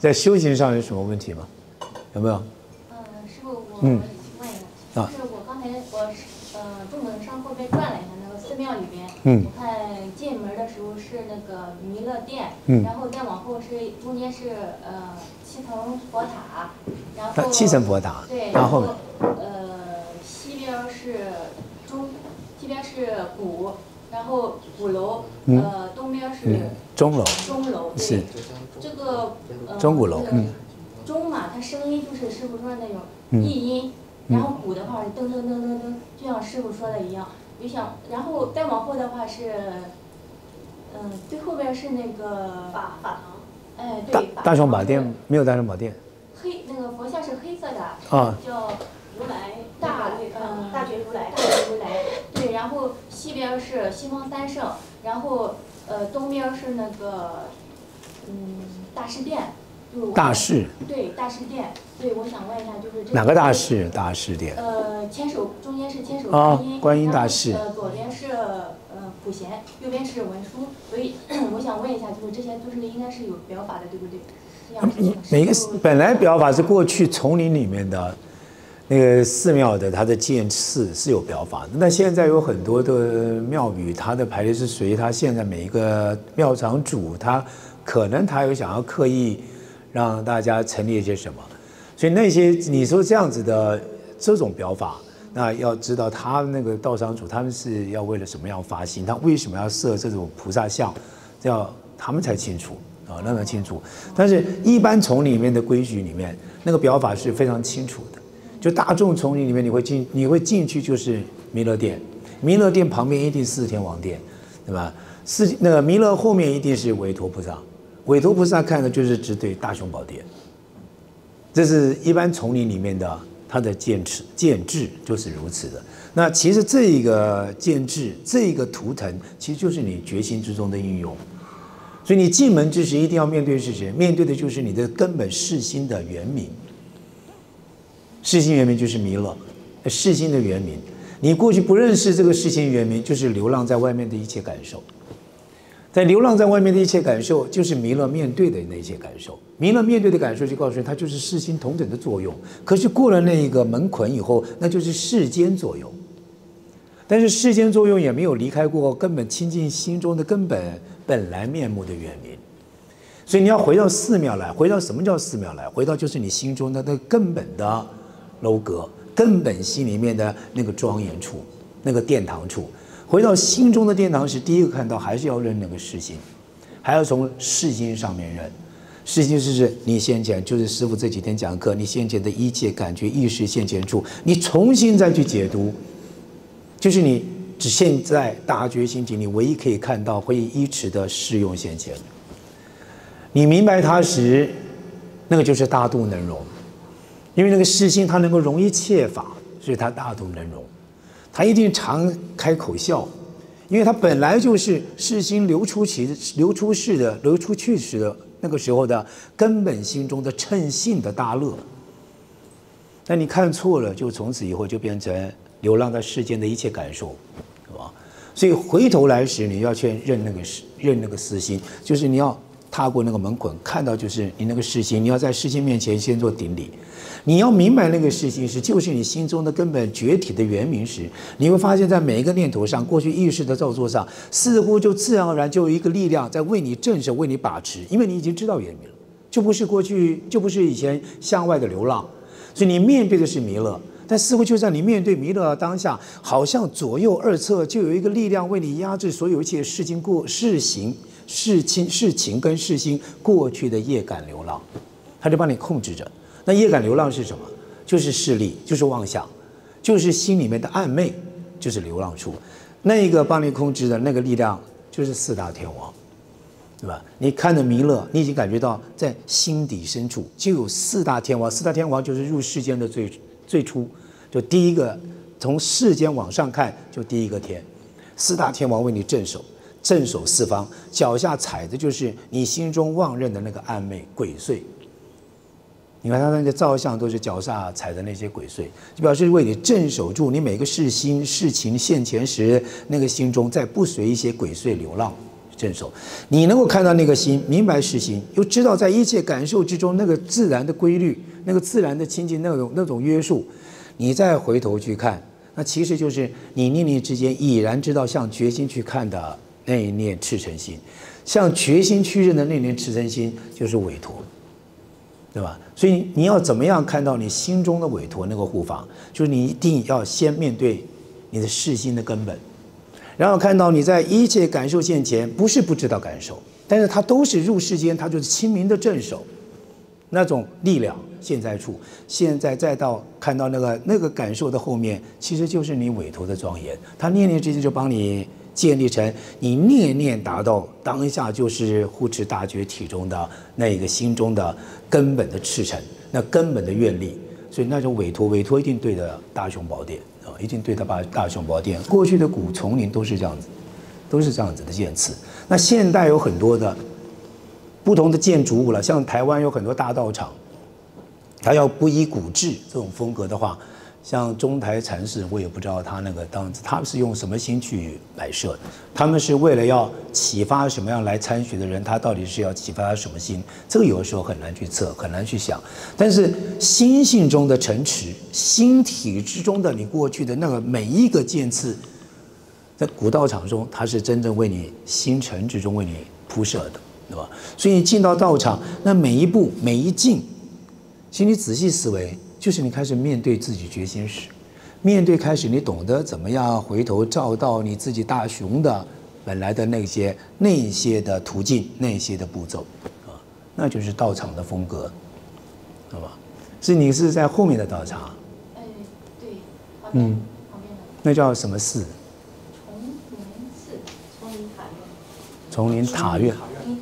在修行上有什么问题吗？有没有？ 师傅，我问一下，就是我刚才中门上后边转了一下那个寺庙里边，我看进门的时候是那个弥勒殿，然后再往后是中间是7层佛塔，然后 7层佛塔， 对， 然后西边是鼓，然后鼓楼，东边是钟楼，对，这个钟鼓楼， 钟嘛，它声音就是师傅说的那种译音，然后鼓的话是噔噔噔噔噔，就像师傅说的一样。就想，然后再往后的话是，最后边是那个法堂，哎，对， 大雄宝殿没有大雄宝殿， 那个佛像是黑色的，叫如来大觉如来，对，然后西边是西方三圣，然后东边是那个大士殿。 大士， 对，大士殿，对，我想问一下，就是这哪个大士？大士殿。 中间是千手观音大士。 左边是普贤，右边是文殊，所以我想问一下，就是这些都是应该是有表法的，对不对？ 每个本来表法是过去丛林里面的那个寺庙的，它的建寺是有表法的。那现在有很多的庙宇，它的排列是随它现在每一个庙场主，他可能他有想要刻意让大家陈列一些什么，所以那些你说这样子的这种表法，那要知道他那个道场主他们是要为了什么样发心，他为什么要设这种菩萨像，这要他们才清楚啊，那么清楚。但是一般丛林里面的规矩里面，那个表法是非常清楚的。就大众丛林里面，你会进去就是弥勒殿，弥勒殿旁边一定是天王殿，对吧？那个弥勒后面一定是韦陀菩萨。韦陀菩萨看的就是直对大雄宝殿，这是一般丛林里面的它的建制就是如此的。那其实这一个建制，这一个图腾，其实就是你决心之中的应用。所以你进门之时一定要面对是谁？面对的就是你的根本世心的原名。世心原名就是弥勒，世心的原名。你过去不认识这个世心原名，就是流浪在外面的一切感受。在流浪在外面的一切感受，就是弥勒面对的那些感受。弥勒面对的感受，就告诉你，它就是世心同等的作用。可是过了那一个门槛以后，那就是世间作用。但是世间作用也没有离开过根本亲近心中的根本来面目的原名。所以你要回到寺庙来，回到什么叫寺庙来？回到就是你心中的那根本的楼阁，根本心里面的那个庄严处，那个殿堂处。回到心中的殿堂时，第一个看到还是要认那个世心，还要从世心上面认。世心是你先前就是师父这几天讲课，你先前的一切感觉意识现前处，你重新再去解读，就是你只现在大觉心体，你唯一可以看到会依持的适用现前。你明白它时，那个就是大度能容，因为那个世心它能够容一切法，所以它大度能容。他一定常开口笑，因为他本来就是世心流出去时的那个时候的根本心中的称性的大乐。但你看错了，就从此以后就变成流浪在世间的一切感受，是吧？所以回头来时，你要去认那个私心，就是你要踏过那个门槛，看到就是你那个世心，你要在世心面前先做顶礼。你要明白那个世心就是你心中的根本觉体的原名时，你会发现在每一个念头上，过去意识的造作上，似乎就自然而然就有一个力量在为你镇守、为你把持，因为你已经知道原名了，就不是以前向外的流浪，所以你面对的是弥勒。但似乎就在你面对弥勒当下，好像左右二侧就有一个力量为你压制所有一切事情跟事心过去的业感流浪，他就帮你控制着。那业感流浪是什么？就是势力，就是妄想，就是心里面的暗昧，就是流浪处。那一个帮你控制的那个力量，就是四大天王，对吧？你看着弥勒，你已经感觉到在心底深处就有四大天王。四大天王就是入世间的最初，就第一个从世间往上看，就第一个天。四大天王为你镇守四方，脚下踩的就是你心中妄认的那个暗昧鬼祟。你看他那个造像都是脚下踩的那些鬼祟，就表示为你镇守住你每个事情现前时，那个心中再不随一些鬼祟流浪， 镇守。你能够看到那个心，明白是心，又知道在一切感受之中那个自然的规律，那个自然的亲近，那种约束，你再回头去看，那其实就是你念念之间已然知道向决心去看的那一念赤诚心，向决心去认的那念赤诚心就是委托。对吧？所以你要怎么样看到你心中的委托那个护法，就是你一定要先面对你的世心的根本，然后看到你在一切感受现前，不是不知道感受，但是它都是入世间，它就是清明的镇守，那种力量现在处，现在再到看到那个感受的后面，其实就是你委托的庄严，它念念之间就帮你建立成你念念达到当下就是护持大觉体中的那一个心中的根本的赤诚，那根本的愿力，所以那种委托一定对的大雄宝殿啊，一定对的大雄宝殿。过去的古丛林都是这样子，都是这样子的建词。那现代有很多的不同的建筑物了，像台湾有很多大道场，它要不依古制这种风格的话。像中台禅寺，我也不知道他那个他是用什么心去摆设的。他们是为了要启发什么样来参学的人，他到底是要启发他什么心？这个有的时候很难去测，很难去想。但是心性中的诚持，心体之中的你过去的那个每一个渐次，在古道场中，它是真正为你心诚之中为你铺设的，对吧？所以你进到道场，那每一步每一进，其实你仔细思维。就是你开始面对自己决心时，面对开始你懂得怎么样回头照到你自己大雄的本来的那些的途径，那些的步骤，啊，那就是道场的风格，好吧？是你是在后面的道场？ 哎，对，旁边的。 那叫什么寺？ 丛林塔院。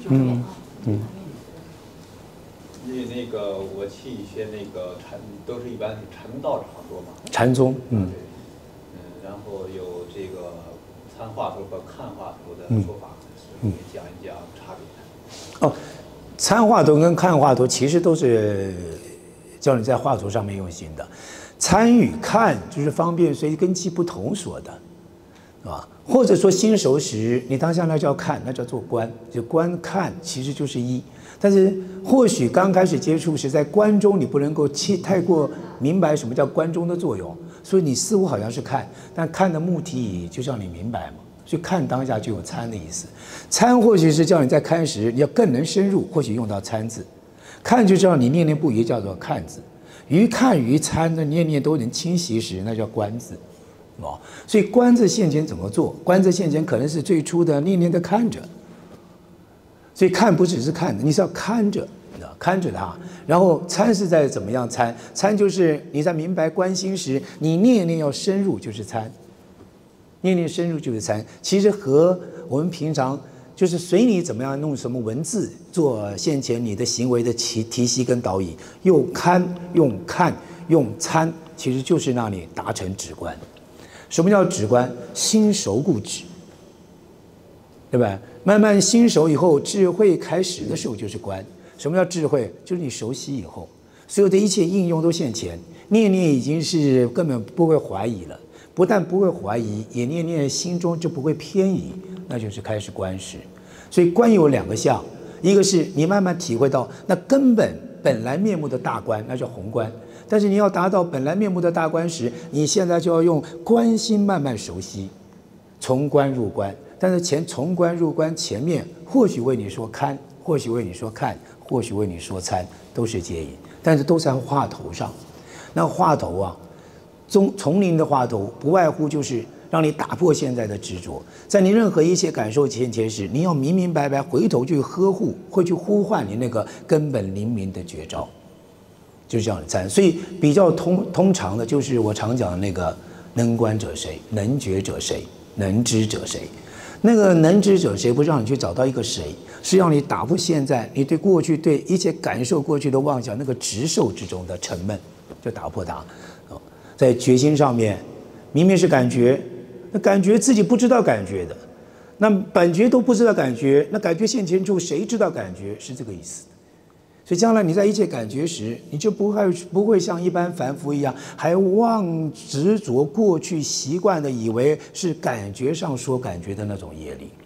因为那个我去一些那个都是一般是禅道场多嘛。 禅宗， 然后有这个参话头和看话头的说法，给讲一讲差别。 哦，参话头跟看话头其实都是叫你在话头上面用心的，参与看就是方便随根器不同说的，啊，或者说心熟时，你当下那叫看，那叫做观，就观看其实就是一。但是或许刚开始接触时，在观中你不能够太过明白什么叫观中的作用，所以你似乎好像是看，但看的目的就叫你明白嘛，所以看当下就有参的意思。参或许是叫你在看时你要更能深入，或许用到参字。看就知道你念念不移，叫做看字。于看于参的念念都能清晰时，那叫观字。所以观字现前怎么做？观字现前可能是最初的念念的看着。所以看不只是看，你是要看着，看着它。然后参是在怎么样参？参就是你在明白观心时，你念念要深入，就是参。念念深入就是参。其实和我们平常就是随你怎么样弄什么文字做现前你的行为的提息跟导引，用看、用看、用参，其实就是让你达成止观。什么叫止观？心熟故止，对吧？慢慢心熟以后，智慧开始的时候就是观。什么叫智慧？就是你熟悉以后，所有的一切应用都现前，念念已经是根本不会怀疑了。不但不会怀疑，也念念心中就不会偏移，那就是开始观时。所以观有两个相，一个是你慢慢体会到那根本来面目的大观，那叫宏观。但是你要达到本来面目的大观时，你现在就要用观心慢慢熟悉，从观入观。但是从观入观前面，或许为你说看，或许为你说看，或许为你说参，都是接引，但是都在话头上。那话头啊，丛林的话头，不外乎就是让你打破现在的执着，在你任何一切感受前时，你要明明白白回头去呵护，会去呼唤你那个根本灵明的绝招，就是这样的参。所以比较通常的就是我常讲的那个能观者谁，能觉者谁，能知者谁。那个能知者谁，不是让你去找到一个谁，是让你打破现在你对过去对一切感受过去的妄想那个执受之中的沉闷，就打破它。在决心上面，明明是感觉，那感觉自己不知道感觉的，那本觉都不知道感觉，那感觉现前处谁知道感觉？是这个意思。所以将来你在一切感觉时，你就不会像一般凡夫一样，还妄执着过去习惯的以为是感觉上说感觉的那种业力。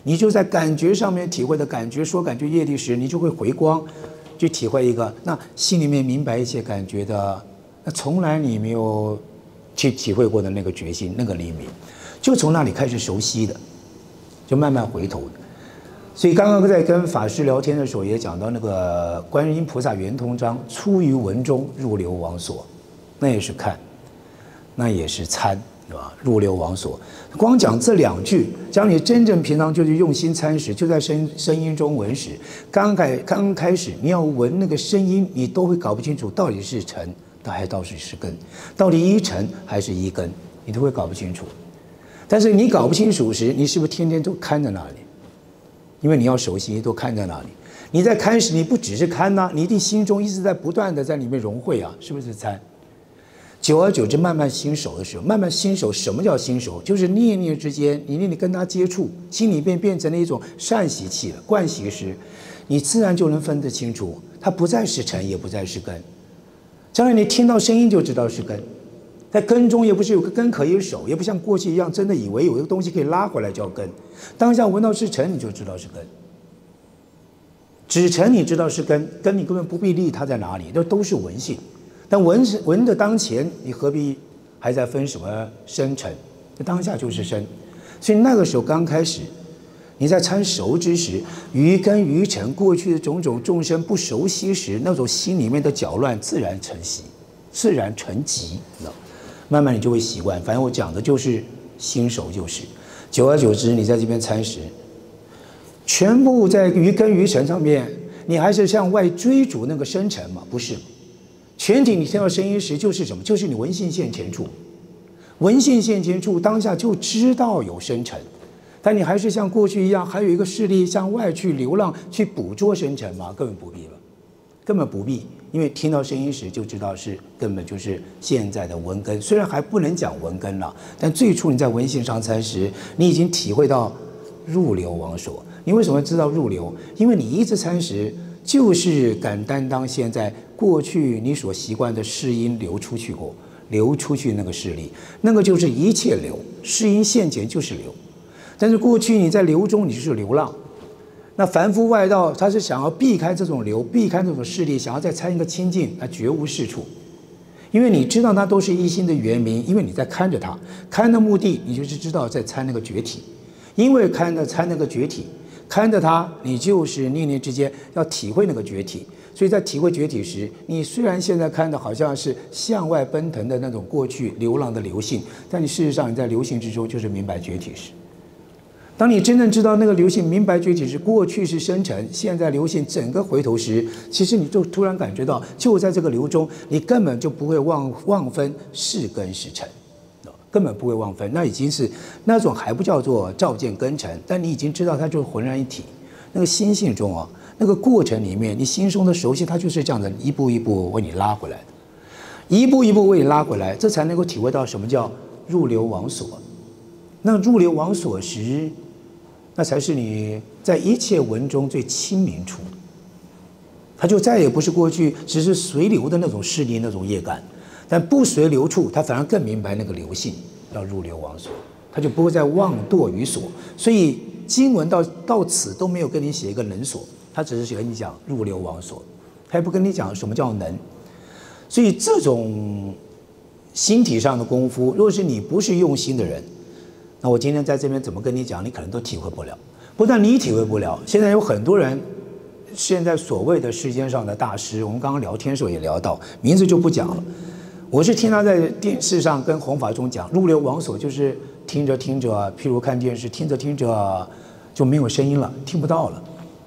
你就在感觉上面体会的感觉，说感觉业力时，你就会回光，去体会一个那心里面明白一些感觉的，那从来你没有去体会过的那个决心，那个黎明，就从那里开始熟悉的，就慢慢回头的。所以刚刚在跟法师聊天的时候，也讲到那个观音菩萨圆通章，出于文中，入流王所，那也是看，那也是参。对吧？入流王所，光讲这2句，讲你真正平常就是用心参时，就在声音中闻时，刚开始你要闻那个声音，你都会搞不清楚到底是尘，还到底是根，到底依尘还是依根，你都会搞不清楚。但是你搞不清楚时，你是不是天天都看在那里？因为你要熟悉，都看在那里。你在看时，你不只是看呐，你一定心中一直在不断的在里面融会啊，是不是参？久而久之，慢慢新手的时候，慢慢新手，什么叫新手？就是念念之间，你跟他接触，心里边变成了一种善习气了，惯习时，你自然就能分得清楚，它不再是尘，也不再是根。将来你听到声音就知道是根，在根中也不是有个根可以守，也不像过去一样真的以为有一个东西可以拉回来叫根。当下闻到是尘，你就知道是根。指尘你知道是根，根你根本不必理它在哪里，这都是闻性。但闻的当前，你何必还在分什么深沉？那当下就是深，所以那个时候刚开始，你在参熟之时，于根于尘过去的种种众生不熟悉时，那种心里面的搅乱自然成习，自然成疾，慢慢你就会习惯。反正我讲的就是新手就是，久而久之，你在这边参时，全部在于根于尘上面，你还是向外追逐那个深沉吗？不是。全体你听到声音时就是什么？就是你闻性现前处，闻性现前处当下就知道有深沉，但你还是像过去一样，还有一个势力向外去流浪去捕捉深沉吗？根本不必了，根本不必，因为听到声音时就知道是根本就是现在的闻根。虽然还不能讲闻根了，但最初你在闻性上参时，你已经体会到入流王所。你为什么知道入流？因为你一直参时就是敢担当现在过去你所习惯的世音流出去过，流出去那个势力，那个就是一切流，世音现前就是流。但是过去你在流中你就是流浪，那凡夫外道他是想要避开这种流，避开这种势力，想要再参一个清净，他绝无是处。因为你知道它都是一心的原名，因为你在看着它，看的目的你就是知道在参那个觉体，因为参那个觉体。看着它，你就是念念之间要体会那个觉体，所以在体会觉体时，你虽然现在看的好像是向外奔腾的那种过去流浪的流性，但你事实上你在流性之中就是明白觉体时。当你真正知道那个流性明白觉体时，过去是深沉，现在流性整个回头时，其实你就突然感觉到，就在这个流中，你根本就不会忘分是根是尘。根本不会忘分，那已经是那种还不叫做照见根尘，但你已经知道它就是浑然一体。那个心性中啊，那个过程里面，你心中的熟悉，它就是这样的一步一步为你拉回来的，一步一步为你拉回来，这才能够体会到什么叫入流王所。那入流王所时，那才是你在一切文中最清明处，它就再也不是过去只是随流的那种势力那种业感。但不随流处，他反而更明白那个流性，要入流王所，他就不会再妄堕于所。所以经文到此都没有跟你写一个能所，他只是跟你讲入流王所，他也不跟你讲什么叫能。所以这种心体上的功夫，若是你不是用心的人，那我今天在这边怎么跟你讲，你可能都体会不了。不但你体会不了，现在有很多人，现在所谓的世间上的大师，我们刚刚聊天的时候也聊到，名字就不讲了。我是听他在电视上跟弘法中讲，入流王所就是听着听着，譬如看电视，听着听着就没有声音了，听不到了，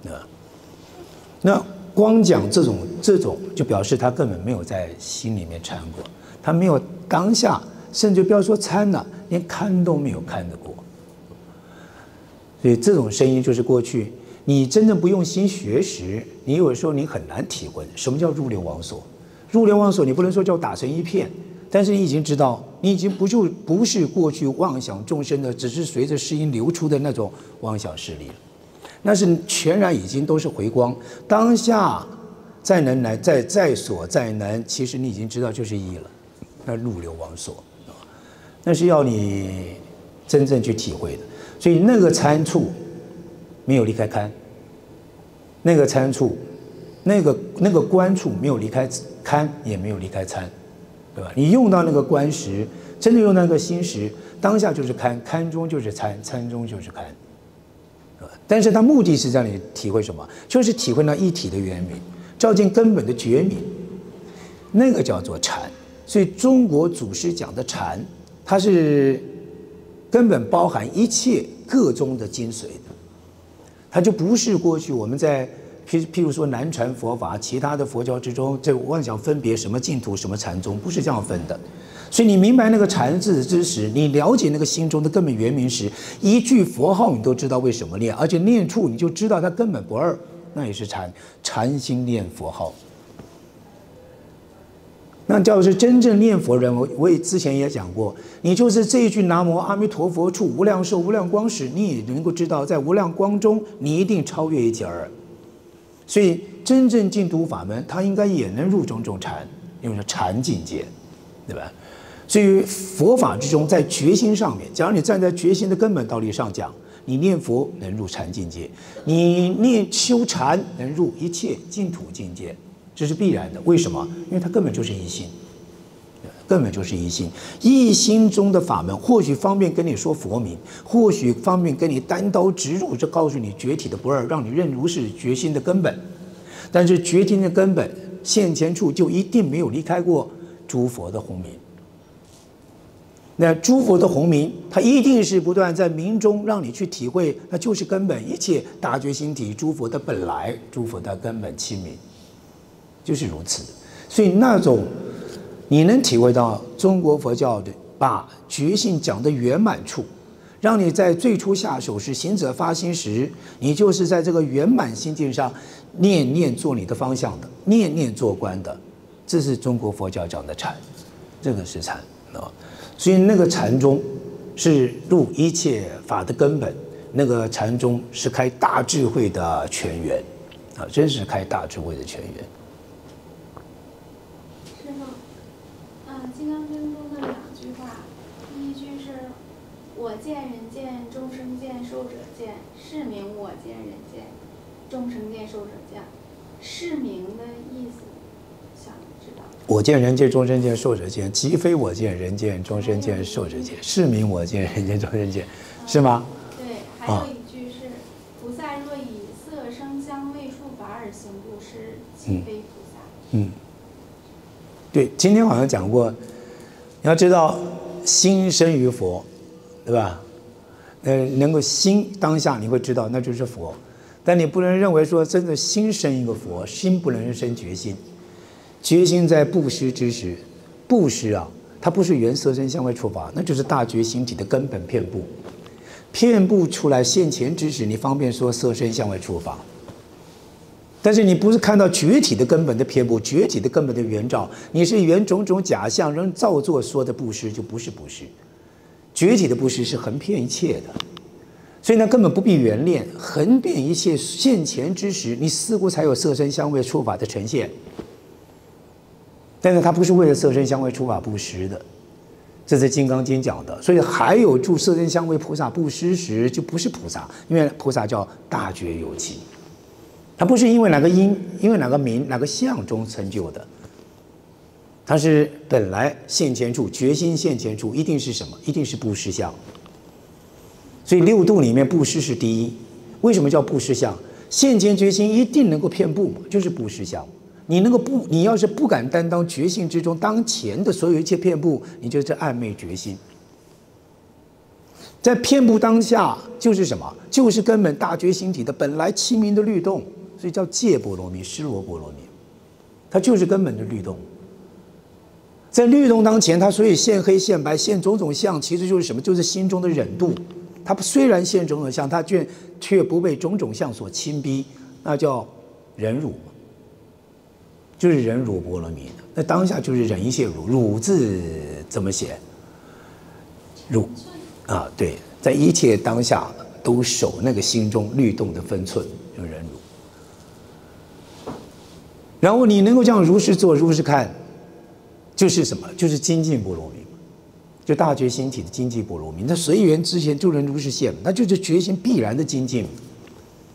那光讲这种就表示他根本没有在心里面参过，他没有当下，甚至不要说参了，连看都没有看得过。所以这种声音就是过去你真正不用心学时，你有时候你很难体会什么叫入流王所。入流王所，你不能说叫打成一片，但是你已经知道，你已经不是过去妄想众生的，只是随着世音流出的那种妄想势力了，那是全然已经都是回光。当下再能来，再所再能，其实你已经知道就是一了。那入流王所，那是要你真正去体会的。所以那个参处， 没有离开龛，那个参处，那个观处没有离开龛，也没有离开参，对吧？你用到那个观时，真的用到那个心时，当下就是龛，龛中就是参，参中就是龛。但是它目的是让你体会什么？就是体会那一体的圆明，照见根本的觉明，那个叫做禅。所以中国祖师讲的禅，它是根本包含一切各宗的精髓的，它就不是过去我们在譬如说南传佛法，其他的佛教之中，这妄想分别什么净土什么禅宗，不是这样分的。所以你明白那个禅字之时，你了解那个心中的根本圆明时，一句佛号你都知道为什么念，而且念处你就知道它根本不二，那也是禅，禅心念佛号。那叫是真正念佛人，我也之前也讲过，你就是这一句南无阿弥陀佛处无量寿无量光时，你也能够知道，在无量光中，你一定超越一切二。所以真正净土法门，它应该也能入种种禅，因为是禅境界，对吧？所以佛法之中，在决心上面，假如你站在决心的根本道理上讲，你念佛能入禅境界，你念修禅能入一切净土境界，这是必然的。为什么？因为它根本就是一心，根本就是一心。一心中的法门，或许方便跟你说佛名，或许方便跟你单刀直入，这告诉你觉体的不二，让你认如是决心的根本。但是决心的根本现前处，就一定没有离开过诸佛的洪名。那诸佛的洪名，它一定是不断在名中让你去体会，那就是根本一切大觉心体诸佛的本来，诸佛的根本清明，就是如此。所以那种你能体会到中国佛教的把觉性讲得圆满处，让你在最初下手时行者发心时，你就是在这个圆满心境上念念做你的方向的，念念做观的，这是中国佛教讲的禅，这个是禅啊。所以那个禅宗是入一切法的根本，那个禅宗是开大智慧的泉源，啊，真是开大智慧的泉源。 师父，金刚经中的2句话，第一句是“我见人见，众生见，寿者见，是名我见人见，众生见，寿者见”，是名的意思想知道。 我见人见，众生见，寿者见，即非我见人见，众生见，寿者见，是名我见人见，众生见，是吗？ 对，还有一句是“菩萨若以色声香味触法而行布施，即非菩萨”。 对，今天好像讲过，你要知道心生于佛，对吧？能够心当下你会知道那就是佛，但你不能认为说真的心生一个佛，心不能生觉心。觉心在布施之时，布施啊，它不是缘色声香味触法，那就是大觉心体的根本遍布。遍布出来现前之时，你方便说色声香味触法。但是你不是看到觉体的根本的遍布，觉体的根本的原照，你是缘种种假象人造作说的布施，就不是布施。觉体的布施是横遍一切的，所以呢根本不必缘练，横遍一切现前之时，你似乎才有色声香味触法的呈现。但是它不是为了色声香味触法布施的，这是《金刚经》讲的。所以还有助色声香味菩萨布施时，就不是菩萨，因为菩萨叫大觉有情，它不是因为哪个因、因为哪个名、哪个相中成就的，它是本来现前处决心现前处一定是什么？一定是布施相。所以6度里面布施是第一。为什么叫布施相？现前决心一定能够遍布，就是布施相。你要是不敢担当觉性之中当前的所有一切遍布，你就是暧昧觉心。在遍布当下就是什么？就是根本大觉心体的本来清明的律动，所以叫戒波罗蜜、尸罗波罗蜜，它就是根本的律动。在律动当前，它所以现黑现白现种种相，其实就是什么？就是心中的忍度。它虽然现种种相，它却不被种种相所侵逼，那叫忍辱。就是忍辱波罗蜜的，那当下就是忍一切辱，辱字怎么写？辱啊，对，在一切当下都守那个心中律动的分寸，就忍辱。然后你能够这样如实做、如实看，就是什么？就是精进波罗蜜，就大觉心体的精进波罗蜜。那随缘之前就能如实现，那就是觉心必然的精进。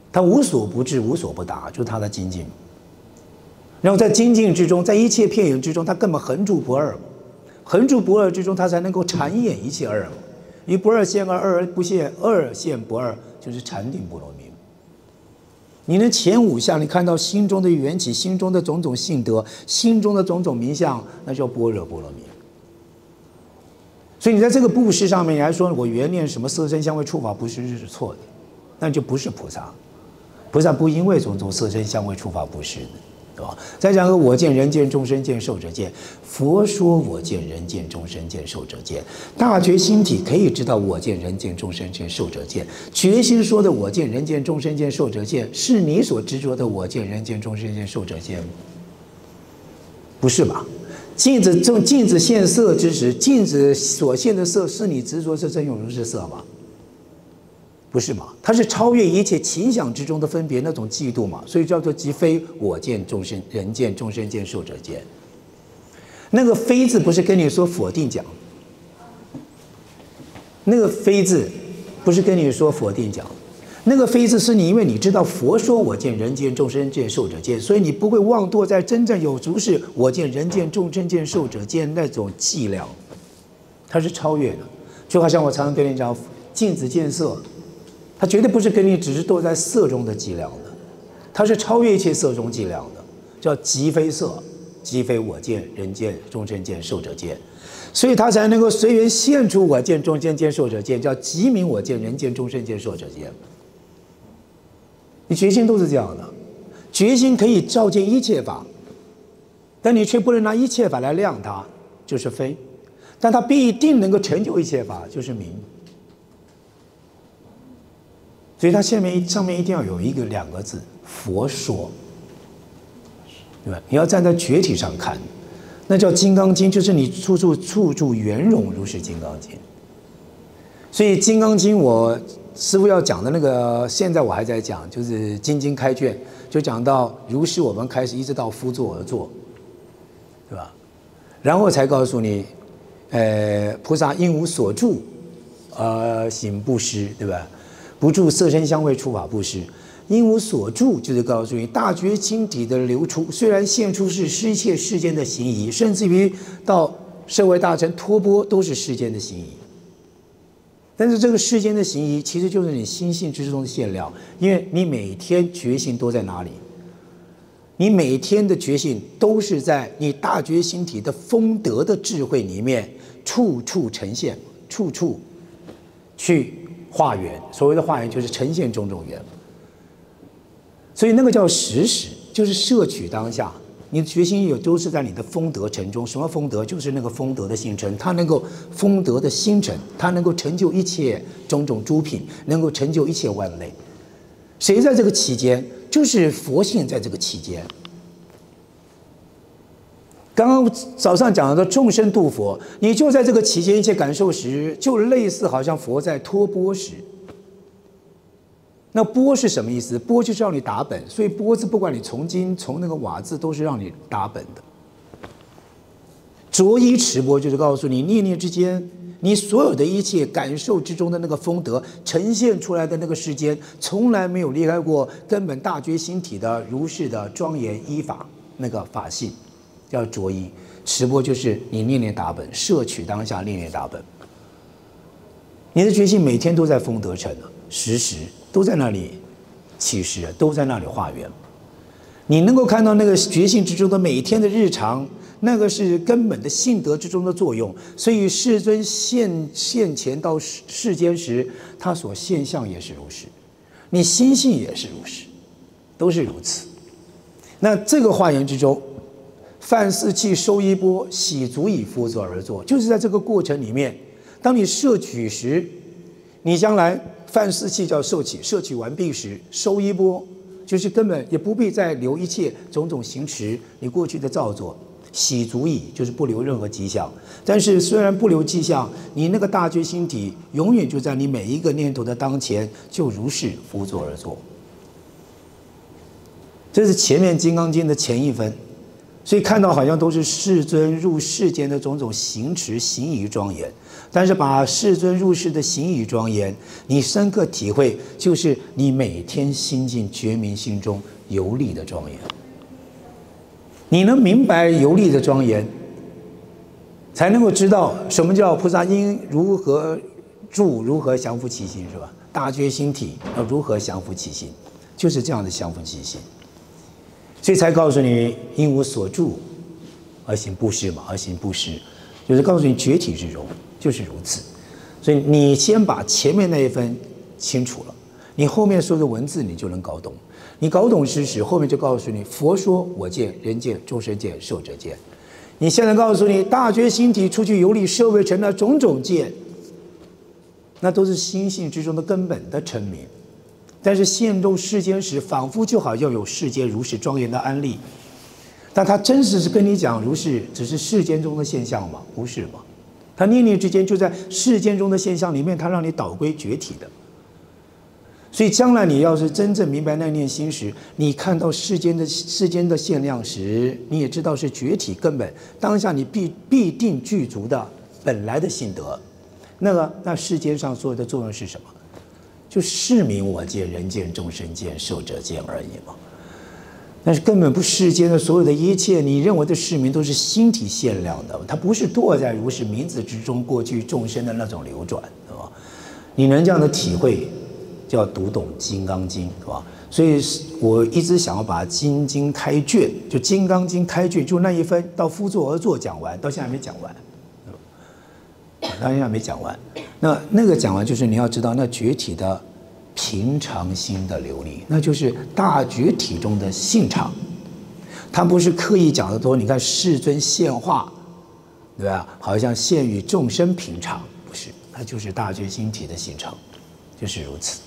他无所不至，无所不达，就是他的精进。然后在精进之中，在一切片言之中，他根本恒住不二，恒住不二之中，他才能够禅验一切二。于不二现二，二而不现，二现不二，就是禅定波罗蜜。你的前5项，你看到心中的缘起，心中的种种性德，心中的种种名相，那叫般若波罗蜜。所以你在这个布施上面，你还说我缘念什么色身香味触法布施是错的，那就不是菩萨。菩萨不因为种种色身香味触法布施的，对吧？再讲个我见人见众生见寿者见，佛说我见人见众生见寿者见，大觉心体可以知道我见人见众生见寿者见，觉心说的我见人见众生见寿者见，是你所执着的我见人见众生见寿者见吗？不是吧？镜子现色之时，镜子所现的色是你执着是真有如是色吗？不是嘛？它是超越一切情想之中的分别那种嫉妒嘛，所以叫做即非我见众生人见众生见寿者见。那个非字不是跟你说否定讲，那个非字不是跟你说否定讲，那个非字是你因为你知道佛说我见人见众生见寿者见，所以你不会妄堕在真正有足是我见人见众生见寿者见那种伎俩，它是超越的。就好像我常常跟你讲镜子见色，它绝对不是跟你只是堕在色中的伎俩的，它是超越一切色中伎俩的，叫即非色，即非我见人见众生见寿者见，所以它才能够随缘现出我见众生见寿者见，叫即名我见人见众生见寿者见。你决心都是这样的，决心可以照见一切法，但你却不能拿一切法来量它，就是非；但它必定能够成就一切法，就是明。所以它上面一定要有2个字“佛说”，对吧？你要站在觉体上看，那叫《金刚经》，就是你处处圆融如是《金刚经》。所以《金刚经》我师父要讲的那个，现在我还在讲，就是《金经》开卷，就讲到如是我们开始一直到夫作而作，对吧？然后才告诉你，菩萨因无所住而行布施，对吧？不住色身香味触法布施，因无所住，就是告诉你大觉心体的流出，虽然现出是一切世间的行仪，甚至于到社会大乘托钵都是世间的行仪。但是这个世间的行仪，其实就是你心性之中的现量，因为你每天觉性都在哪里？你每天的觉性都是在你大觉心体的丰德的智慧里面，处处呈现，处处去化缘。所谓的化缘，就是呈现种种缘。所以那个叫实时，就是摄取当下。你的决心有都是在你的丰德城中，什么丰德？就是那个丰德的性成，它能够丰德的心成，它能够成就一切种种诸品，能够成就一切万类。谁在这个期间？就是佛性在这个期间。刚刚早上讲的众生度佛，你就在这个期间一切感受时，就类似好像佛在托钵时。那钵是什么意思？钵就是让你打本，所以钵字不管你从经从那个瓦字都是让你打本的。着衣持钵就是告诉你，念念之间，你所有的一切感受之中的那个丰德呈现出来的那个世间，从来没有离开过根本大觉心体的如是的庄严依法那个法性，叫着衣。持钵就是你念念打本，摄取当下念念打本。你的觉性每天都在丰德城，时时都在那里起时，都在那里化缘。你能够看到那个觉性之中的每天的日常，那个是根本的性德之中的作用。所以世尊现前到世间时，他所现象也是如是，你心性也是如是，都是如此。那这个化缘之中，犯四气收衣钵，喜足以夫作而作，就是在这个过程里面，当你摄取时，你将来犯四气叫受起，摄取完毕时收衣钵，就是根本也不必再留一切种种行持你过去的造作，喜足矣，就是不留任何迹象。但是虽然不留迹象，你那个大觉心体永远就在你每一个念头的当前，就如是夫作而作。这是前面《金刚经》的前一分， 所以看到好像都是世尊入世间的种种行持行仪庄严，但是把世尊入世的行仪庄严，你深刻体会，就是你每天心境觉明心中游历的庄严。你能明白游历的庄严，才能够知道什么叫菩萨应如何住，如何降伏其心，是吧？大觉心体要如何降伏其心，就是这样的降伏其心。所以才告诉你因无所住而行布施嘛，而行布施，就是告诉你觉体之中就是如此。所以你先把前面那一分清楚了，你后面所有的文字你就能搞懂。你搞懂事实，后面就告诉你佛说我见、人见、众生见、寿者见。你现在告诉你大觉心体出去游历社会成了种种见，那都是心性之中的根本的称名。但是现入世间时，仿佛就好像有世间如是庄严的安立，但他真实是跟你讲如是，只是世间中的现象吗？不是吗？他念念之间就在世间中的现象里面，他让你导归觉体的。所以将来你要是真正明白那念心时，你看到世间的现量时，你也知道是觉体根本，当下你必定具足的本来的性德。那世间上所有的作用是什么？就示明我见、人见、众生见、寿者见而已嘛。但是根本不世间的所有的一切，你认为的示明都是心体限量的，它不是堕在如是名字之中过去众生的那种流转，对吧？你能这样的体会，就要读懂《金刚经》，是吧？所以我一直想要把《金经》开卷，就《金刚经》开卷，就那一分到夫作而作讲完，到现在还没讲完，到现在还没讲完。那个讲完，就是你要知道那觉体的平常心的流利，那就是大觉体中的性常。他不是刻意讲的多，你看世尊现化，对吧？好像现与众生平常，不是，那就是大觉心体的性常，就是如此。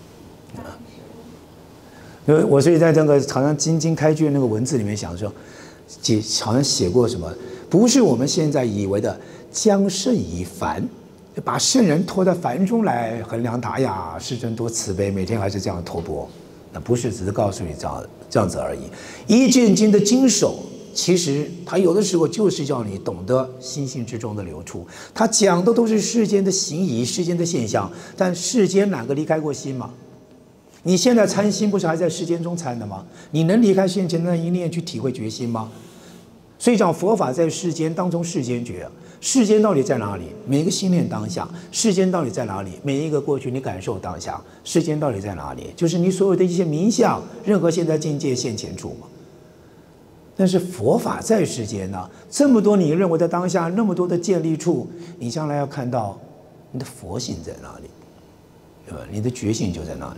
我所以在这个好像金经开卷那个文字里面想说，好像写过什么，不是我们现在以为的将圣以凡。把圣人拖在凡中来衡量他呀，世尊多慈悲，每天还是这样托钵，那不是只是告诉你这样子而已。一卷经的经手，其实他有的时候就是叫你懂得心性之中的流出。他讲的都是世间的行仪、世间的现象，但世间哪个离开过心吗？你现在参心不是还在世间中参的吗？你能离开先前的那一念去体会觉心吗？所以讲佛法在世间，当从世间觉。世间到底在哪里？每一个心念当下。世间到底在哪里？每一个过去你感受当下。世间到底在哪里？就是你所有的一些名相，任何现在境界现前处嘛。但是佛法在世间呢，这么多你认为的当下，那么多的建立处，你将来要看到你的佛性在哪里，对吧？你的觉性就在哪里。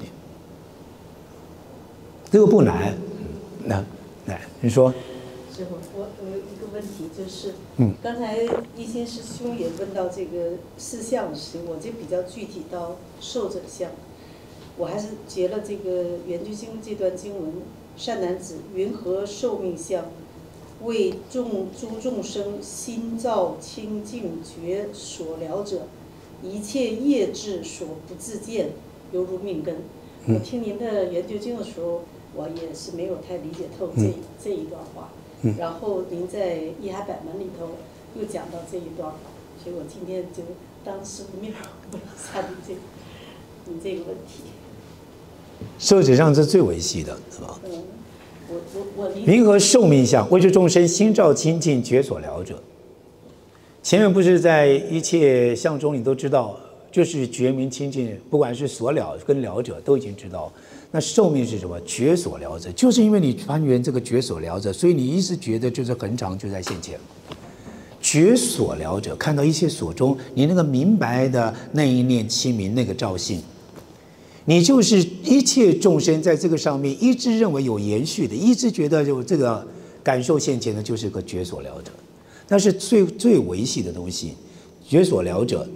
这个不难，来，你说。 师父，我有一个问题，就是刚才一心师兄也问到这个四相时，我就比较具体到寿者相。我还是结了这个《圆觉经》这段经文：善男子，云何寿命相？为诸众生心造清净觉所了者，一切业智所不自见，犹如命根。我听您的《圆觉经》的时候，我也是没有太理解透这一段话。然后您在《一海百门》里头又讲到这一段，所以我今天就当师傅面问一下你这个问题。 寿者相是最维系的，是吧？ 我云何寿命相？为诸众生心照清净，觉所了者。前面不是在一切相中，你都知道，就是觉明清净，不管是所了跟了者，都已经知道。那寿命是什么？觉所了者，就是因为你攀缘这个觉所了者，所以你一直觉得就是恒常就在现前。觉所了者，看到一切所中，你那个明白的那一念清明，那个照性，你就是一切众生在这个上面一直认为有延续的，一直觉得有这个感受现前的，就是个觉所了者。那是最维系的东西，觉所了者。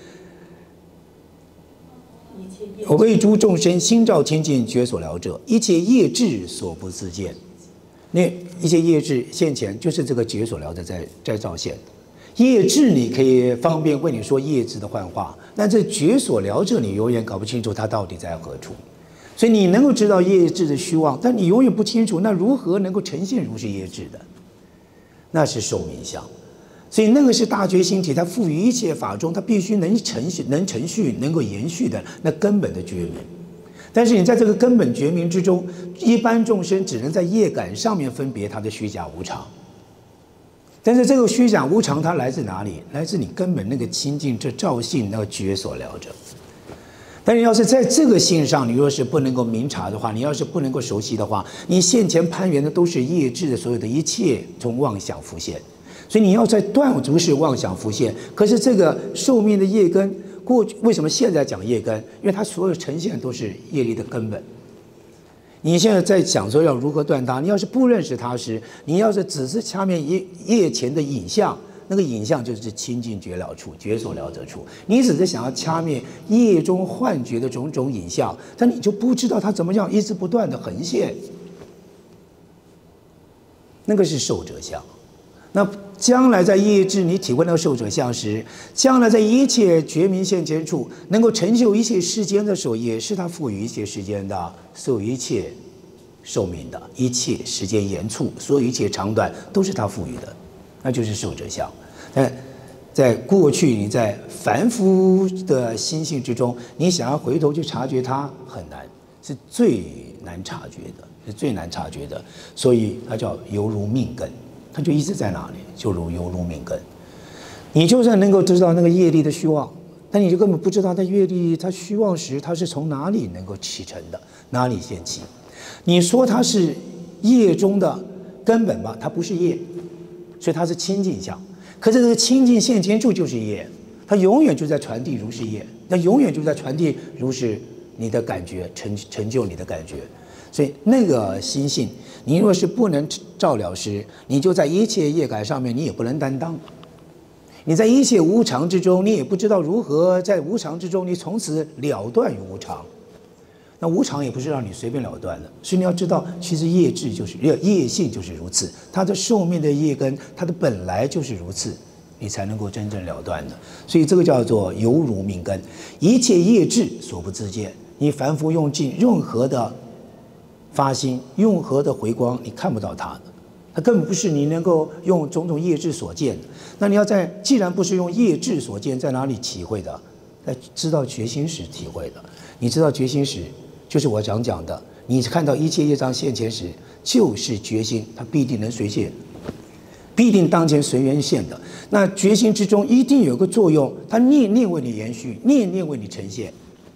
我为诸众生心照清净，觉所了者，一切业智所不自见。那一切业智现前，就是这个觉所了者在照现。业智你可以方便为你说业智的幻化，但这觉所了者你永远搞不清楚它到底在何处。所以你能够知道业智的虚妄，但你永远不清楚那如何能够呈现如是业智的。 那是寿命相。所以那个是大觉心体，它赋予一切法中，它必须能承续、能够延续的那根本的觉明。但是你在这个根本觉明之中，一般众生只能在业感上面分别它的虚假无常。但是这个虚假无常它来自哪里？来自你根本那个清净这照性那个觉所了者。但是要是在这个性上，你若是不能够明察的话，你要是不能够熟悉的话，你现前攀缘的都是业智的所有的一切从妄想浮现。所以你要在断除是妄想浮现，可是这个寿命的业根，过去为什么现在讲业根？因为它所有呈现都是业力的根本。你现在在讲说要如何断它，你要是不认识它时，你要是只是掐灭业前的影像，那个影像就是清净觉了处，觉所了者处。你只是想要掐灭业中幻觉的种种影像，但你就不知道它怎么样一直不断的横现，那个是寿者相。那将来在业智你体会那个寿者相时，将来在一切觉明现前处，能够成就一切世间的时候，也是他赋予一切世间的所有一切寿命的一切时间延促，所有一切长短都是他赋予的，那就是寿者相。但在过去你在凡夫的心性之中，你想要回头去察觉它很难，是最难察觉的，是最难察觉的，所以它叫犹如命根。它就一直在那里，就犹如命根。你就算能够知道那个业力的虚妄，但你就根本不知道它业力它虚妄时，它是从哪里能够起成的，哪里现起。你说它是业中的根本吧，它不是业，所以它是清净相。可是这个清净现前处就是业，它永远就在传递如是业，它永远就在传递如是你的感觉，成就你的感觉。所以那个心性，你若是不能照了时，你就在一切业感上面，你也不能担当。你在一切无常之中，你也不知道如何在无常之中，你从此了断于无常。那无常也不是让你随便了断的，所以你要知道，其实业智就是业性就是如此，它的寿命的业根，它的本来就是如此，你才能够真正了断的。所以这个叫做犹如命根，一切业智所不自见。你凡夫用尽任何的发心，用何的回光，你看不到它的，它根本不是你能够用种种业智所见的。那你要在既然不是用业智所见，在哪里体会的？在知道觉心时体会的。你知道觉心时，就是我讲的，你看到一切业障现前时，就是觉心，它必定能随现，必定当前随缘现的。那觉心之中一定有个作用，它念念为你延续，念念为你呈现，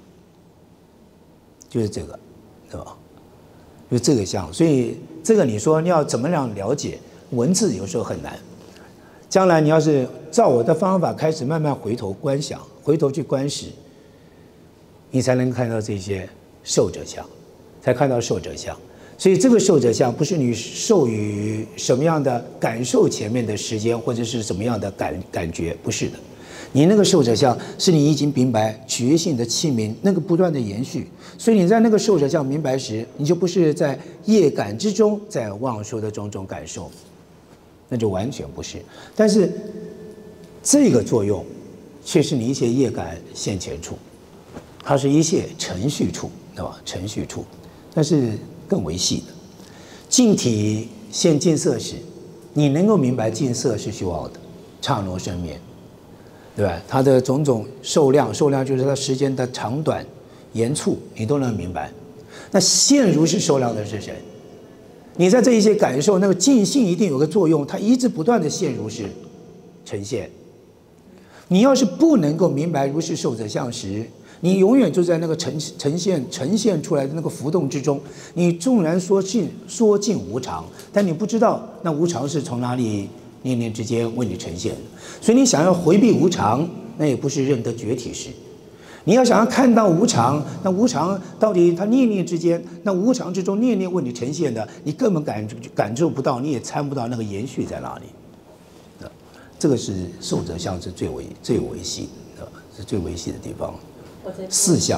就是这个，对吧？就这个相，所以这个你说你要怎么样了解，文字有时候很难。将来你要是照我的方法开始慢慢回头观想，回头去观视，你才能看到这些寿者相，才看到寿者相。所以这个寿者相不是你授予什么样的感受前面的时间，或者是什么样的感觉，不是的。你那个寿者相是你已经明白觉性的器皿，那个不断的延续。所以你在那个寿者相明白时，你就不是在业感之中在妄说的种种感受，那就完全不是。但是这个作用却是你一切业感现前处，它是一切程序处，对吧？程序处，但是更为细的。净体现净色时，你能够明白净色是虚妄的，刹那生灭，对吧？它的种种受量就是它时间的长短、延促，你都能明白。那现如是受量的是谁？你在这一些感受，那个净性一定有个作用，它一直不断的现如是呈现。你要是不能够明白如是受者相时，你永远就在那个呈现出来的那个浮动之中。你纵然说尽无常，但你不知道那无常是从哪里念念之间为你呈现的。所以你想要回避无常，那也不是认得觉体时。你要想要看到无常，那无常到底它念念之间，那无常之中念念为你呈现的，你根本感受不到，你也参不到那个延续在哪里。这个是受者相是最维系的，是最维系的地方。四相，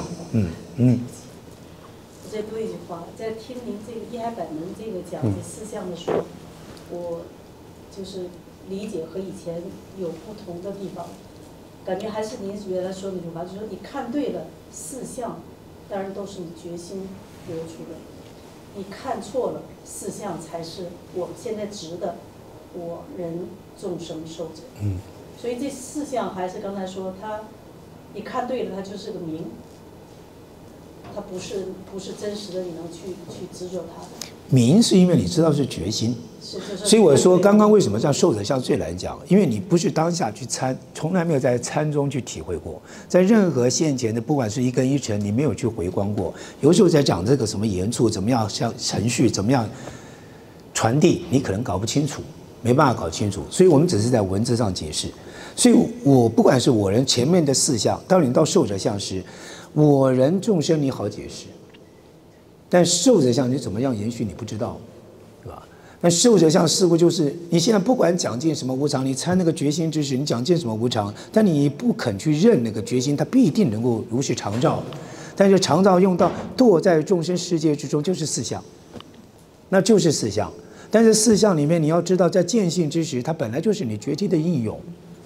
我再多一句话，在听您这个一海百门这个讲这四相的时候，我就是理解和以前有不同的地方，感觉还是您原来说那句话，就是说你看对了四相，当然都是你决心得出的；你看错了四相，才是我们现在执的我人众生寿者。所以这四项还是刚才说，它你看对了，它就是个名，它不是真实的，你能去执着它的。 明是因为你知道是决心，所以我说刚刚为什么像受者相最难讲，因为你不是当下去参，从来没有在参中去体会过，在任何现前的不管是一根一尘，你没有去回观过。有时候在讲这个什么言处怎么样，像程序怎么样传递，你可能搞不清楚，没办法搞清楚，所以我们只是在文字上解释。所以我不管是我人前面的四项，当你到受者相时，我人众生你好解释。但受者相你怎么样延续你不知道，对吧？但受者相似乎就是你现在不管讲尽什么无常，你参那个决心之时，你讲尽什么无常，但你不肯去认那个决心，它必定能够如是常照。但是常照用到堕在众生世界之中，就是四项，那就是四项。但是四项里面，你要知道，在见性之时，它本来就是你觉体的应用。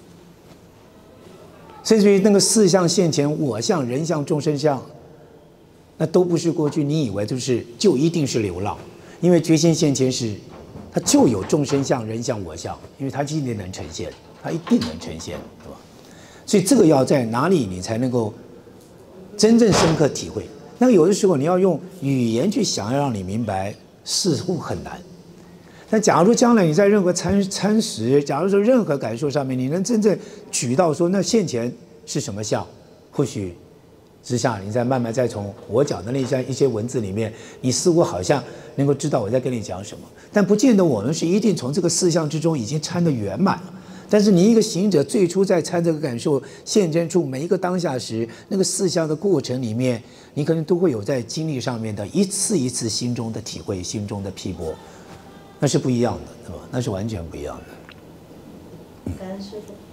甚至于那个四项现前，我相、人相、众生相。那都不是过去你以为就一定是流浪，因为觉心现前时，它就有众生相、人相、我相，因为它一定能呈现，它一定能呈现，对吧？所以这个要在哪里你才能够真正深刻体会？那有的时候你要用语言去想要让你明白，似乎很难。但假如将来你在任何参识，假如说任何感受上面，你能真正举到说那现前是什么相，或许。之下，你再慢慢再从我讲的那一些文字里面，你似乎好像能够知道我在跟你讲什么，但不见得我们是一定从这个四项之中已经参得圆满了。但是你一个行者最初在参这个感受现真处每一个当下时，那个四项的过程里面，你可能都会有在经历上面的一次一次心中的体会、心中的批驳，那是不一样的，对吧？那是完全不一样的。 感恩师父。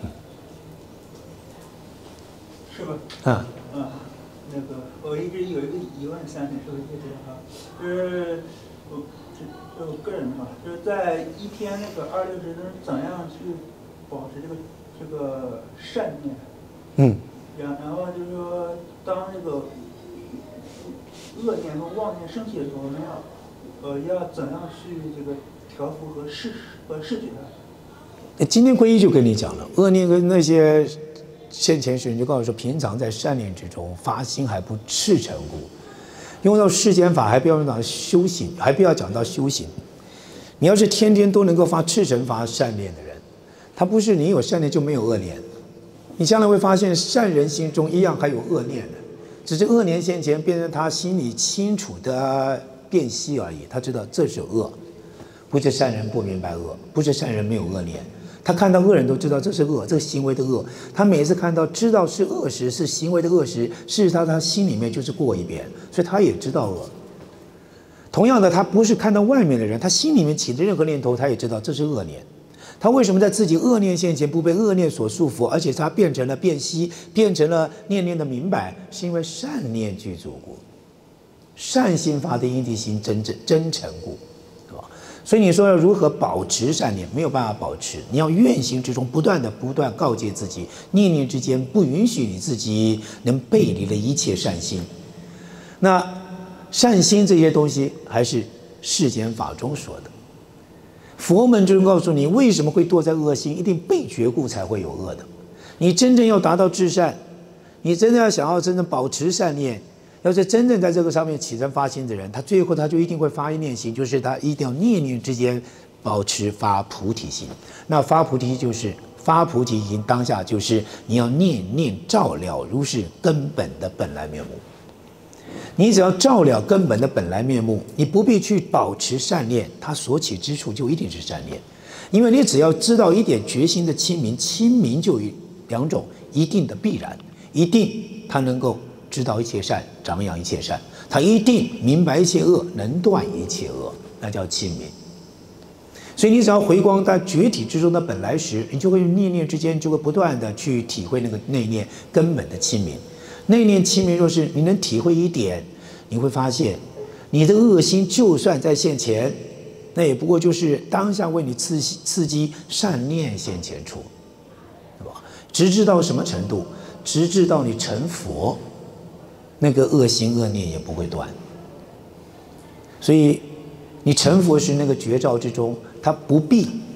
是吧？那个我一直有一个疑问，想请师父解释哈，就是我个人嘛，就是在一天那个26时中，怎样去保持这个善念？然后就是说，当那个恶念和妄念升起的时候，我们要怎样去这个调伏和视觉它？ 今天皈依就跟你讲了，恶念跟那些。现前时，你就告诉说，平常在善念之中发心还不赤诚故，用到世间法还不要用到修行，还不要讲到修行。你要是天天都能够发赤诚发善念的人，他不是你有善念就没有恶念，你将来会发现善人心中一样还有恶念的，只是恶念现前变成他心里清楚的辨析而已。他知道这是恶，不是善人不明白恶，不是善人没有恶念。他看到恶人都知道这是恶，这个行为的恶。他每次看到知道是恶时，是行为的恶时，事实上他心里面就是过一遍，所以他也知道恶。同样的，他不是看到外面的人，他心里面起的任何念头，他也知道这是恶念。他为什么在自己恶念现前不被恶念所束缚，而且他变成了辨析，变成了念念的明白，是因为善念具足故，善心发的因地心真诚故。所以你说要如何保持善念，没有办法保持。你要愿行之中不断告诫自己，念念之间不允许你自己能背离了一切善心。那善心这些东西还是世间法中说的。佛门就是告诉你为什么会堕在恶心，一定被觉故才会有恶的。你真正要达到至善，你真正要想要真正保持善念。要是真正在这个上面起身发心的人，他最后他就一定会发一念心，就是他一定要念念之间保持发菩提心。那发菩提就是发菩提心，当下就是你要念念照料如是根本的本来面目。你只要照料根本的本来面目，你不必去保持善念，它所起之处就一定是善念。因为你只要知道一点决心的清明，清明就有两种一定的必然，一定它能够知道一切善，长养一切善，他一定明白一切恶，能断一切恶，那叫清明。所以你只要回光在觉体之中的本来时，你就会念念之间就会不断的去体会那个内念根本的清明。内念清明若是你能体会一点，你会发现你的恶心就算在现前，那也不过就是当下为你刺激善念现前处，对吧？直至到什么程度？直至到你成佛，那个恶心恶念也不会断。所以你成佛时那个绝招之中，它不必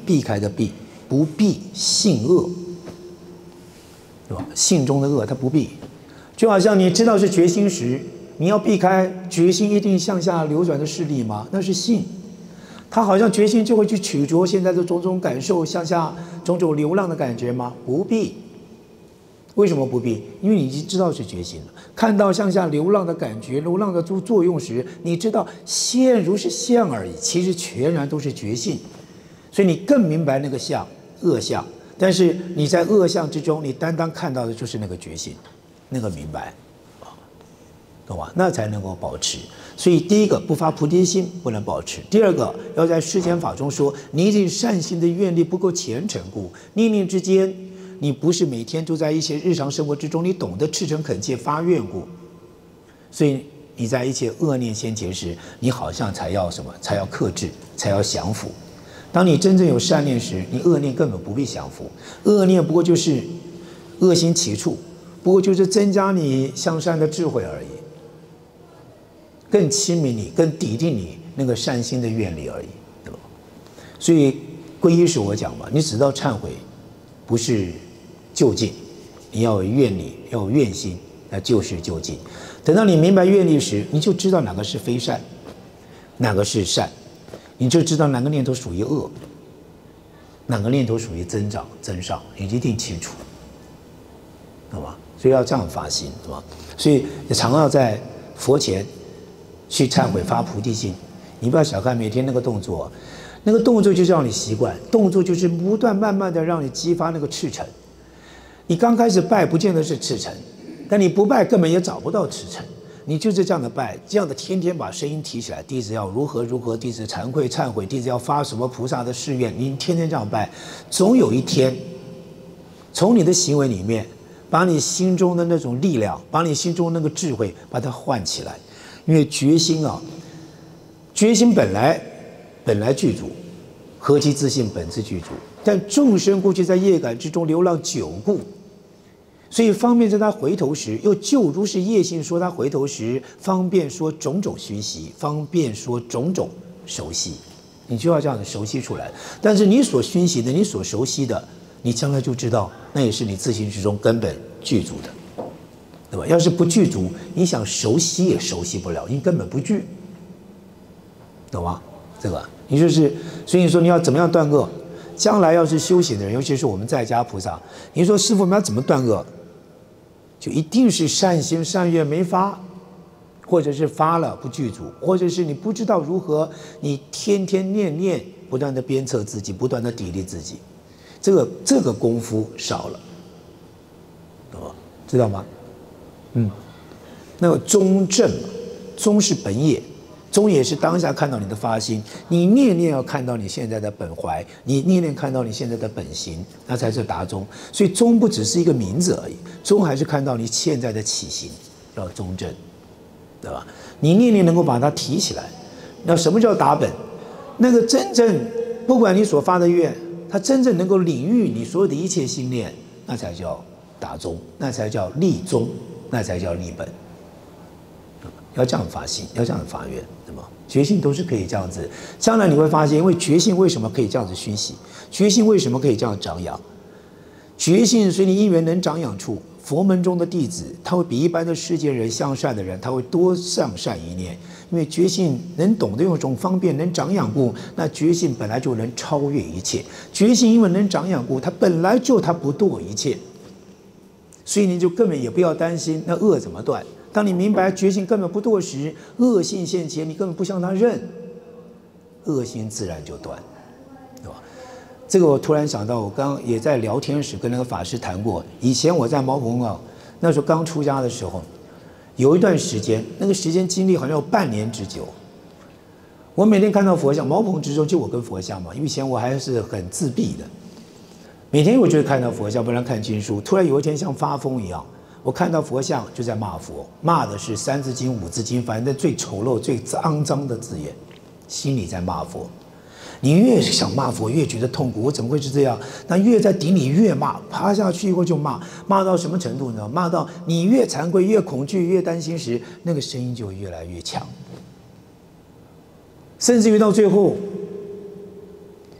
避开的避，不避性恶，对吧？性中的恶，它不避，就好像你知道是决心时，你要避开决心一定向下流转的势力吗？那是性。他好像决心就会去取着现在的种种感受，向下种种流浪的感觉吗？不必。为什么不必？因为你已经知道是决心了。看到向下流浪的感觉、流浪的作用时，你知道现如是相而已，其实全然都是觉性，所以你更明白那个相，恶相。但是你在恶相之中，你单单看到的就是那个觉性，那个明白，懂吧？那才能够保持。所以第一个不发菩提心不能保持，第二个要在世间法中说，你这善心的愿力不够虔诚故，念念之间，你不是每天都在一些日常生活之中，你懂得赤诚恳切发愿故，所以你在一切恶念先前时，你好像才要什么？才要克制，才要降服。当你真正有善念时，你恶念根本不必降服，恶念不过就是恶心起处，不过就是增加你向善的智慧而已。更亲民你，更抵定你那个善心的愿力而已，对吧？所以皈依是我讲嘛，你只知道忏悔，不是就近，你要有愿力，要有愿心，那就是就近。等到你明白愿力时，你就知道哪个是非善，哪个是善，你就知道哪个念头属于恶，哪个念头属于增长增上，你一定清楚，懂吗？所以要这样发心，对吧？所以常要在佛前去忏悔发菩提心，你不要小看每天那个动作，那个动作就是让你习惯，动作就是不断慢慢的让你激发那个赤诚。你刚开始拜不见得是赤诚，但你不拜根本也找不到赤诚，你就是这样的拜，这样的天天把声音提起来，弟子要如何如何，弟子惭愧忏悔，弟子要发什么菩萨的誓愿，你天天这样拜，总有一天从你的行为里面把你心中的那种力量，把你心中那个智慧把它唤起来。因为决心啊，决心本来具足，何其自信本自具足。但众生过去在业感之中流浪久故，所以方便在他回头时，又就如是业性说他回头时，方便说种种熏习，方便说种种熟悉，你就要这样的熟悉出来。但是你所熏习的，你所熟悉的，你将来就知道，那也是你自信之中根本具足的。对吧？要是不具足，你想熟悉也熟悉不了，你根本不具，懂吗？这个你就是，所以你说你要怎么样断恶？将来要是修行的人，尤其是我们在家菩萨，你说师父我们要怎么断恶？就一定是善心善愿没发，或者是发了不具足，或者是你不知道如何，你天天念念不断的鞭策自己，不断的砥砺自己，这个功夫少了，懂吗？知道吗？那个中正嘛，中是本业，中也是当下看到你的发心，你念念要看到你现在的本怀，你念念看到你现在的本心，那才是达中。所以中不只是一个名字而已，中还是看到你现在的起心，叫中正，对吧？你念念能够把它提起来，那什么叫达本？那个真正不管你所发的愿，它真正能够领域你所有的一切心念，那才叫达中，那才叫立中。那才叫立本，要这样发心，要这样发愿，对吗？觉性都是可以这样子。将来你会发现，因为觉性为什么可以这样子熏习？觉性为什么可以这样长养？觉性随你因缘能长养处，佛门中的弟子，他会比一般的世间人向善的人，他会多向善一念。因为觉性能懂得用这种方便，能长养故，那觉性本来就能超越一切。觉性因为能长养故，它本来就它不堕一切。所以你就根本也不要担心那恶怎么断。当你明白觉性根本不堕时，恶性现前，你根本不向他认，恶心自然就断，对吧？这个我突然想到，我刚刚也在聊天时跟那个法师谈过。以前我在茅棚啊，那时候刚出家的时候，有一段时间，那个时间经历好像有半年之久。我每天看到佛像，茅棚之中就我跟佛像嘛，因为以前我还是很自闭的。每天我就会看到佛像，不然看经书。突然有一天像发疯一样，我看到佛像就在骂佛，骂的是三字经、五字经，反正最丑陋、最肮脏的字眼，心里在骂佛。你越想骂佛，越觉得痛苦。我怎么会是这样？那越在顶里越骂，趴下去以后就骂，骂到什么程度呢？骂到你越惭愧、越恐惧、越担心时，那个声音就越来越强，甚至于到最后。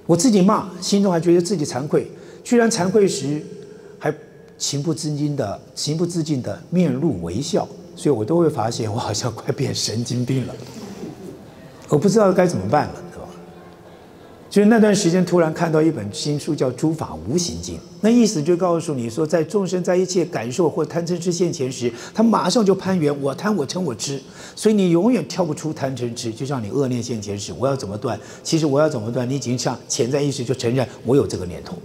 我自己骂，心中还觉得自己惭愧，居然惭愧时还情不自禁的面露微笑，所以我都会发现我好像快变神经病了，我不知道该怎么办了，对吧？就是那段时间突然看到一本新书叫《诸法无形经》，那意思就告诉你说，在众生在一切感受或贪嗔痴现前时，他马上就攀缘我贪我嗔我痴，所以你永远跳不出贪嗔痴。就像你恶念现前时，我要怎么断？其实我要怎么断？你已经像潜在意识就承认我有这个念头。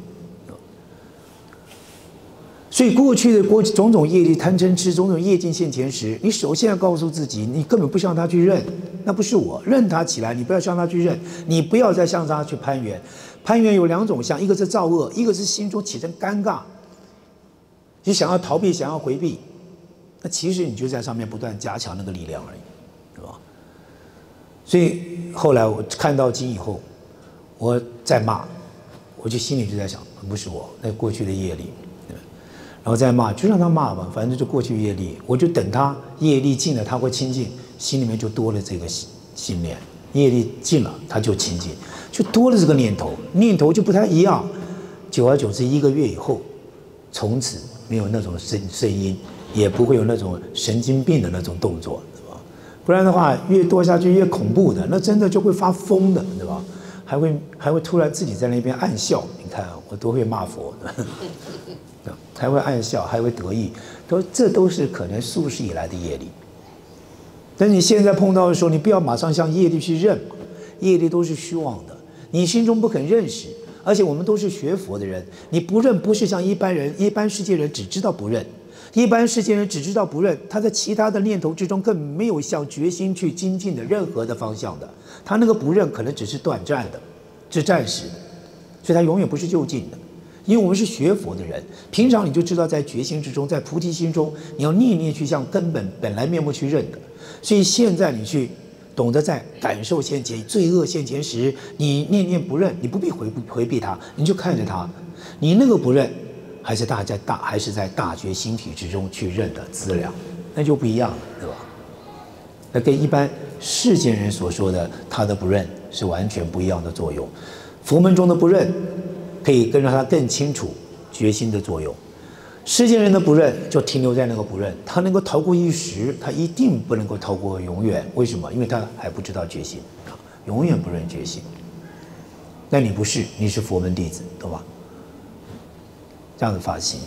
所以过去的种种业力、贪嗔痴、种种业境现前时，你首先要告诉自己，你根本不向他去认，那不是我，认他起来，你不要向他去认，你不要再向他去攀缘。攀缘有两种相，一个是造恶，一个是心中起成尴尬，你想要逃避，想要回避，那其实你就在上面不断加强那个力量而已，对吧？所以后来我看到经以后，我在骂，我就心里就在想，不是我，那过去的业力。然后再骂，就让他骂吧，反正就过去业力，我就等他业力尽了，他会清净，心里面就多了这个信念，业力尽了，他就清净，就多了这个念头，念头就不太一样。久而久之，1个月以后，从此没有那种声音，也不会有那种神经病的那种动作，对吧？不然的话，越多下去越恐怖的，那真的就会发疯的，对吧？还会突然自己在那边暗笑，你看我都会骂佛。还会暗笑，还会得意，这都是可能数世以来的业力。但是你现在碰到的时候，你不要马上向业力去认嘛，业力都是虚妄的，你心中不肯认识，而且我们都是学佛的人，你不认不是像一般世界人只知道不认，一般世界人只知道不认，他在其他的念头之中更没有向决心去精进的任何的方向的，他那个不认可能只是短暂的，是暂时的，所以他永远不是就近的。因为我们是学佛的人，平常你就知道在觉心之中，在菩提心中，你要念念去向根本来面目去认的。所以现在你去懂得在感受现前、罪恶现前时，你念念不认，你不必回避它，你就看着它，你那个不认，还是在大觉心体之中去认的资粮，那就不一样了，对吧？那跟一般世间人所说的他的不认是完全不一样的作用。佛门中的不认，可以让他更清楚决心的作用。世间人的不认就停留在那个不认，他能够逃过一时，他一定不能够逃过永远。为什么？因为他还不知道决心，永远不认决心。那你不是，你是佛门弟子，懂吧？这样的发心。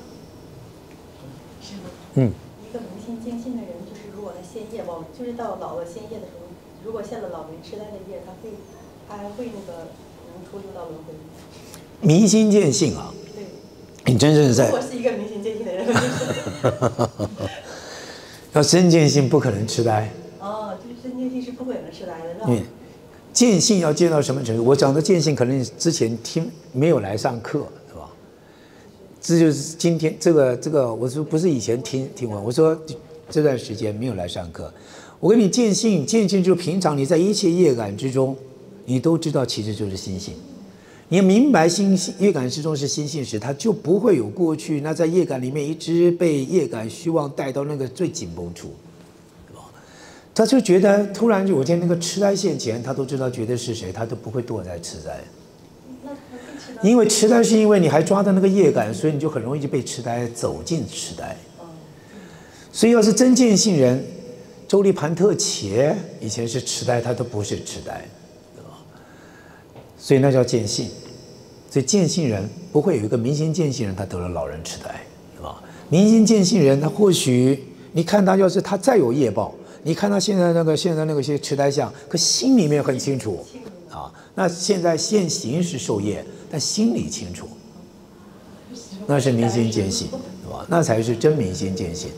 一个明心见性的人，就是如果他现业报，就是到老了现业的时候，如果现了老年痴呆的业，他还会能出六道轮回。 明心见性啊！ 对， 你真正在。 我是一个明心见性的人。 要真见性，不可能痴呆。 哦，就是真见性是不可能痴呆的，是吧？ 嗯，见性要见到什么程度？我讲的见性，可能你之前没有来上课，对吧？这就是今天这个，我说不是以前听完，我说这段时间没有来上课。我跟你见性就是平常你在一切业感之中，你都知道其实就是心性。你明白业感之中是心性时，它就不会有过去那在业感里面一直被业感虚妄带到那个最紧绷处，对吧？他就觉得突然有一天那个痴呆现前，他都知道绝对是谁，他都不会堕在痴呆。因为痴呆是因为你还抓到那个业感，所以你就很容易就被痴呆走进痴呆。所以要是真见性人，周利盘特伽以前是痴呆，他都不是痴呆，对吧？所以那叫见性。所以见性人不会有一个明心见性人，他得了老人痴呆，对吧？明心见性人，他或许你看他要是他再有业报，你看他现在那个些痴呆相，可心里面很清楚啊。那现在现行是受业，但心里清楚，那是明心见性，对吧？那才是真明心见性。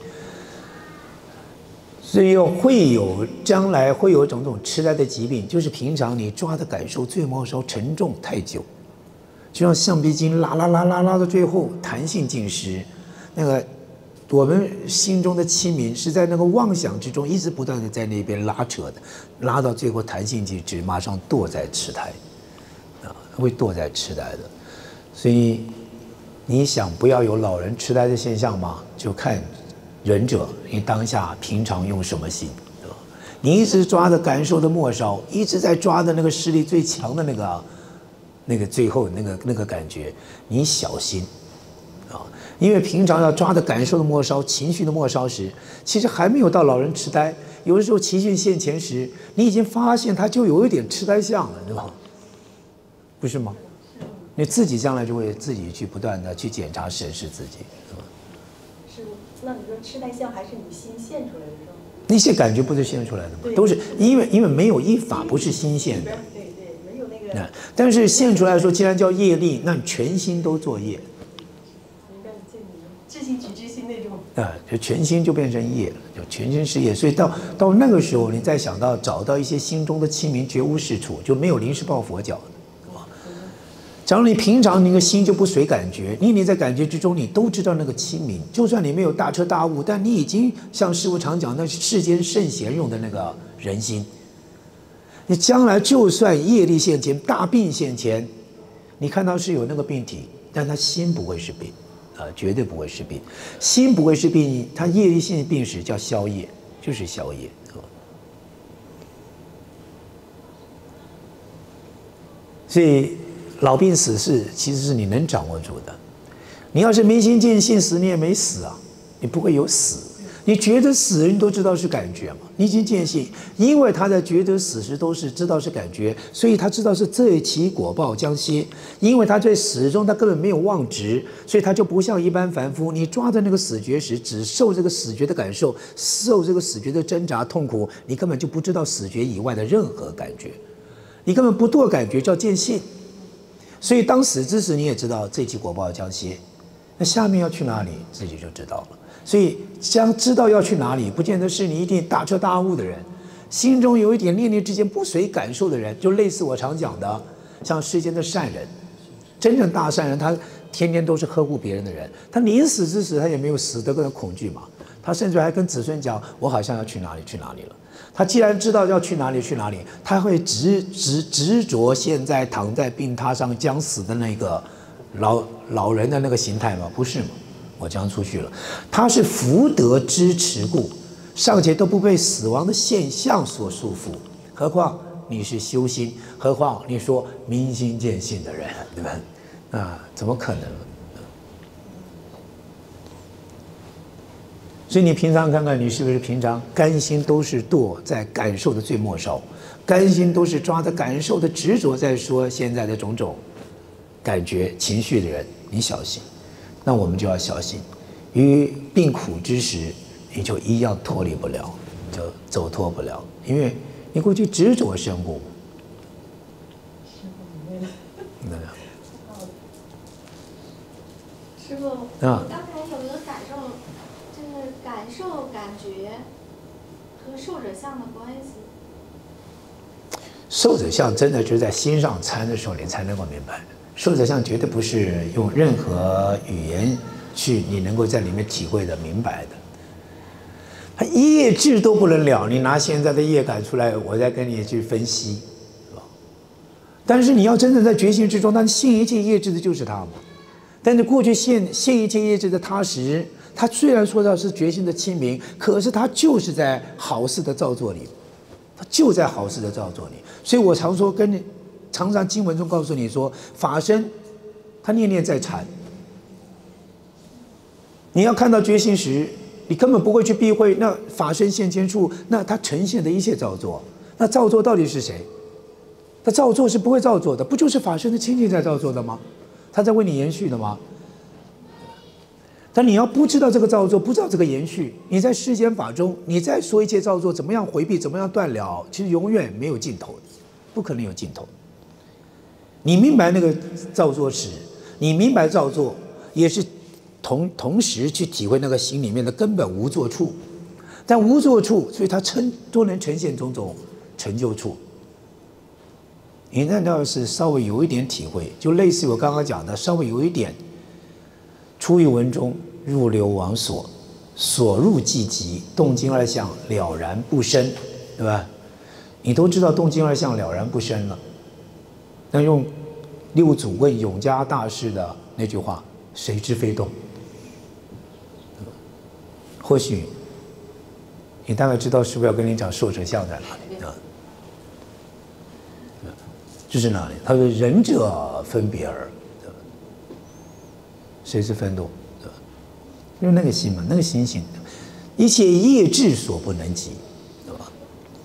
所以将来会有种种痴呆的疾病，就是平常你抓的感受最末梢沉重太久。就像橡皮筋拉到最后弹性尽失，那个我们心中的器皿是在那个妄想之中一直不断的在那边拉扯的，拉到最后弹性尽失，马上堕在痴呆，会堕在痴呆的。所以你想不要有老人痴呆的现象吗？就看仁者你当下平常用什么心，对吧？你一直抓的感受的末梢，一直在抓的那个势力最强的那个那个最后那个感觉，你小心啊！因为平常要抓的感受的末梢、情绪的末梢时，其实还没有到老人痴呆。有的时候情绪现前时，你已经发现他就有一点痴呆相了，对吧？不是吗？你自己将来就会自己去不断的去检查审视自己，是吧？ 是，那你说痴呆相还是你心现出来的是吗？ 那些感觉不是现出来的吗？都是因为没有一法不是心现的。 对，没有那个。 但是现出来说，既然叫业力，那你全心都作业。 明白，知心取之心那种。 就全心就变成业了，就全心是业。所以到那个时候，你再想到找到一些心中的清明，绝无是处，就没有临时抱佛脚。假如你平常那个心就不随感觉，你在感觉之中，你都知道那个清明。就算你没有大彻大悟，但你已经像师父常讲，那是世间圣贤用的那个人心。你将来就算业力现前、大病现前，你看到是有那个病体，但他心不会是病，绝对不会是病。心不会是病，他业力现病时叫消业，就是消业。所以。老病死是其实是你能掌握住的，你要是明心见性死，你也没死啊，你不会有死。你觉得死，你都知道是感觉嘛？你已经见性，因为他在觉得死时都是知道是感觉，所以他知道是这其果报将歇。因为他在死中他根本没有妄执，所以他就不像一般凡夫，你抓着那个死觉时，只受这个死觉的感受，受这个死觉的挣扎痛苦，你根本就不知道死觉以外的任何感觉，你根本不堕感觉，叫见性。所以当死之时，你也知道这期果报将歇，那下面要去哪里，自己就知道了。所以将知道要去哪里，不见得是你一定大彻大悟的人，心中有一点念念之间不随感受的人，就类似我常讲的，像世间的善人，真正大善人，他天天都是呵护别人的人，他临死之时，他也没有死的个恐惧嘛，他甚至还跟子孙讲，我好像要去哪里去哪里了。他既然知道要去哪里去哪里，他会执着现在躺在病榻上将死的那个老人的那个形态吗？不是嘛，我将出去了。他是福德支持故，尚且都不被死亡的现象所束缚，何况你是修心，何况你说明心见性的人，对吧？怎么可能？所以你平常看看，你是不是平常甘心都是堕在感受的最末梢，甘心都是抓着感受的执着在说现在的种种感觉情绪的人，你小心。那我们就要小心，于病苦之时，你就一样脱离不了，就走脱不了，因为你过去执着生故。 师父，我刚才有一个感受。感受、感觉和受者相的关系。 受者相真的就是在心上参的时候，你才能够明白。受者相绝对不是用任何语言去你能够在里面体会的明白的。他业智都不能了，你拿现在的业感出来，我再跟你去分析，是吧？但是你要真正在觉醒之中，那现一切业智的就是他嘛。但是过去现一切业智的他时，他虽然说到是觉性的清明，可是他就是在好事的造作里，他就在好事的造作里。所以我常说，常常经文中告诉你说，法身他念念在禅。你要看到觉性时，你根本不会去避讳那法身现前处，那他呈现的一切造作，那造作到底是谁？他造作是不会造作的，不就是法身的清净在造作的吗？他在为你延续的吗？但你要不知道这个造作，不知道这个延续，你在世间法中，你再说一切造作怎么样回避，怎么样断了，其实永远没有尽头的，不可能有尽头。你明白那个造作时，你明白造作，也是同时去体会那个心里面的根本无作处，但无作处，所以它都能呈现种种成就处。你那要是稍微有一点体会，就类似于我刚刚讲的，稍微有一点。出于文中，入流往所，所入即极，动静二相了然不生，对吧？你都知道动静二相了然不生了。那用六祖问永嘉大师的那句话：“谁知非动？”或许你大概知道师父要跟你讲受者相在哪里啊？ 就是哪里？他说仁者分别耳，对吧？谁是分度？对吧？就是那个心嘛，那个心性，一切业智所不能及，对吧？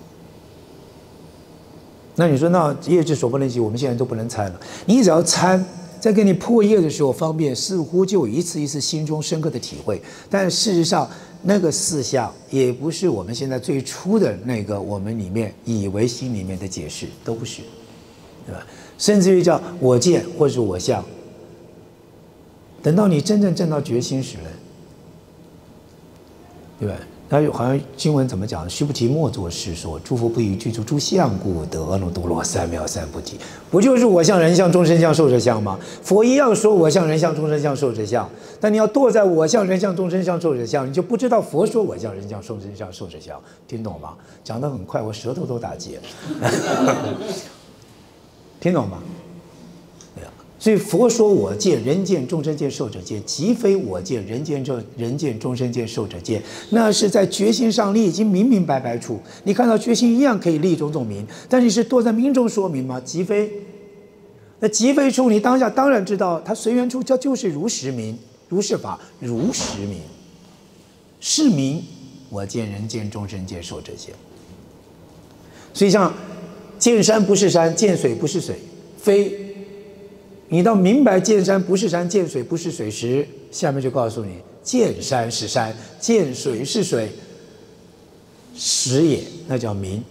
那你说那业智所不能及，我们现在都不能参了。你只要参，在给你破业的时候方便，似乎就一次一次心中深刻的体会。但事实上，那个四相也不是我们现在最初的那个我们里面以为心里面的解释，都不是，对吧？甚至于叫我见或是我相，等到你真正证到决心时了，对吧？他好像经文怎么讲？须菩提莫作是说，诸佛不以具足诸相故得阿耨多罗三藐三菩提。不就是我相、人相、众生相、寿者相吗？佛一样说我相、人相、众生相、寿者相。但你要堕在我相、人相、众生相、寿者相，你就不知道佛说我相、人相、众生相、寿者相，听懂吗？讲得很快，我舌头都打结。听懂吗？对啊，所以佛说我见、人见、众生见、寿者见，即非我见、人见、众生见、寿者见，那是在决心上你已经明明白白处。你看到决心一样可以立种种名，但是多在名中说明吗？即非。那即非处，你当下当然知道，它随缘处，它就是如实名、如是法、如实名。是名，我见、人见、众生见、寿者见。所以像见山不是山，见水不是水，非。你到明白见山不是山，见水不是水时，下面就告诉你，见山是山，见水是水，实也，那叫明。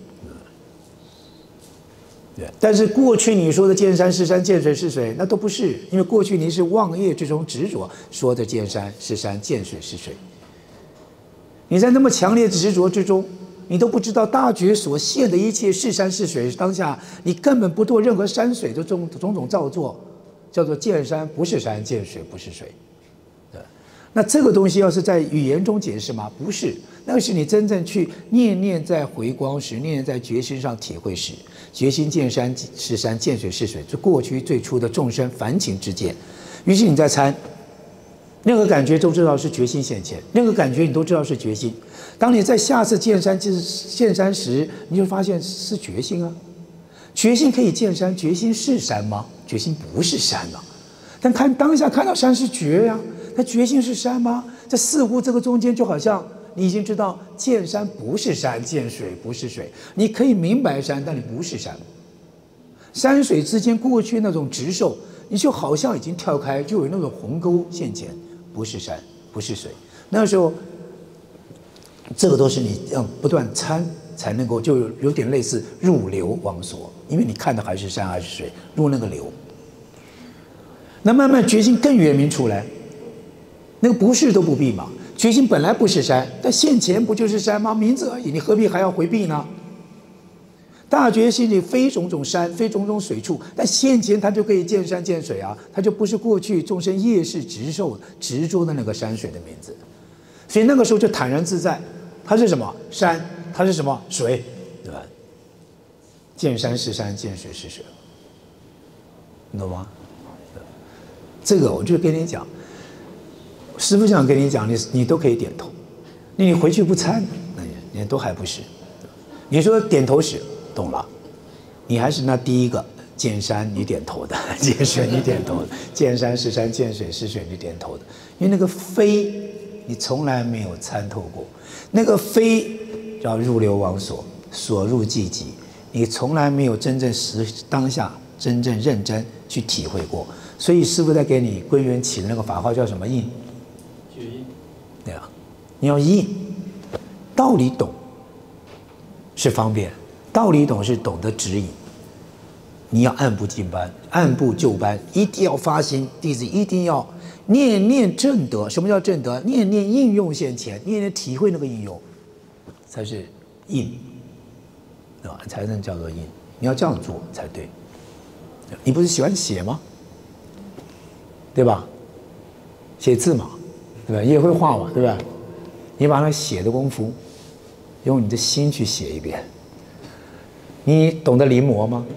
对，但是过去你说的见山是山，见水是水，那都不是，因为过去你是妄业之中执着说的见山是山，见水是水。你在那么强烈执着之中，你都不知道大觉所现的一切是山是水，当下你根本不做任何山水的种种造作，叫做见山不是山，见水不是水。对，那这个东西要是在语言中解释吗？不是，那个是你真正去念念在回光时，念念在决心上体会时，决心见山是山，见水是水，这过去最初的众生凡情之见。于是你在参，任何感觉都知道是决心现前，任何感觉你都知道是决心。当你在下次见山时，你就发现是决心啊。决心可以见山，决心是山吗？决心不是山啊。但当下看到山是觉呀，它决心是山吗？这似乎这个中间就好像你已经知道见山不是山，见水不是水。你可以明白山，但你不是山。山水之间过去那种直受，你就好像已经跳开，就有那种鸿沟现前，不是山，不是水。那时候，这个都是你要不断参才能够，就有点类似入流往所，因为你看的还是山还是水，入那个流。那慢慢决心更圆明出来，那个不是都不必嘛。决心本来不是山，但现前不就是山吗？名字而已，你何必还要回避呢？大觉心里非种种山，非种种水处，但现前它就可以见山见水啊，它就不是过去众生业事执受执着的那个山水的名字，所以那个时候就坦然自在。它是什么山？它是什么水？对吧？见山是山，见水是水，你懂吗？这个我就跟你讲，师父想跟你讲，你都可以点头。你回去不参，你都还不是。你说点头时懂了，你还是那第一个见山你点头的，见水你点头的，见山是山，见水是水你点头的，因为那个非你从来没有参透过，那个非叫入流往所，所入寂寂，你从来没有真正当下真正认真去体会过。所以师父在给你归元起的那个法号叫什么印？ 觉印。 对啊，你要印，道理懂是方便，道理懂是懂得指引。你要按部就班，按部就班，一定要发心，弟子一定要念念正德。什么叫正德？念念应用现前，念念体会那个应用，才是印，对吧？才能叫做印。你要这样做才对。你不是喜欢写吗？对吧？写字嘛，对吧？也会画嘛，对吧？你把那写的功夫，用你的心去写一遍。你懂得临摹吗？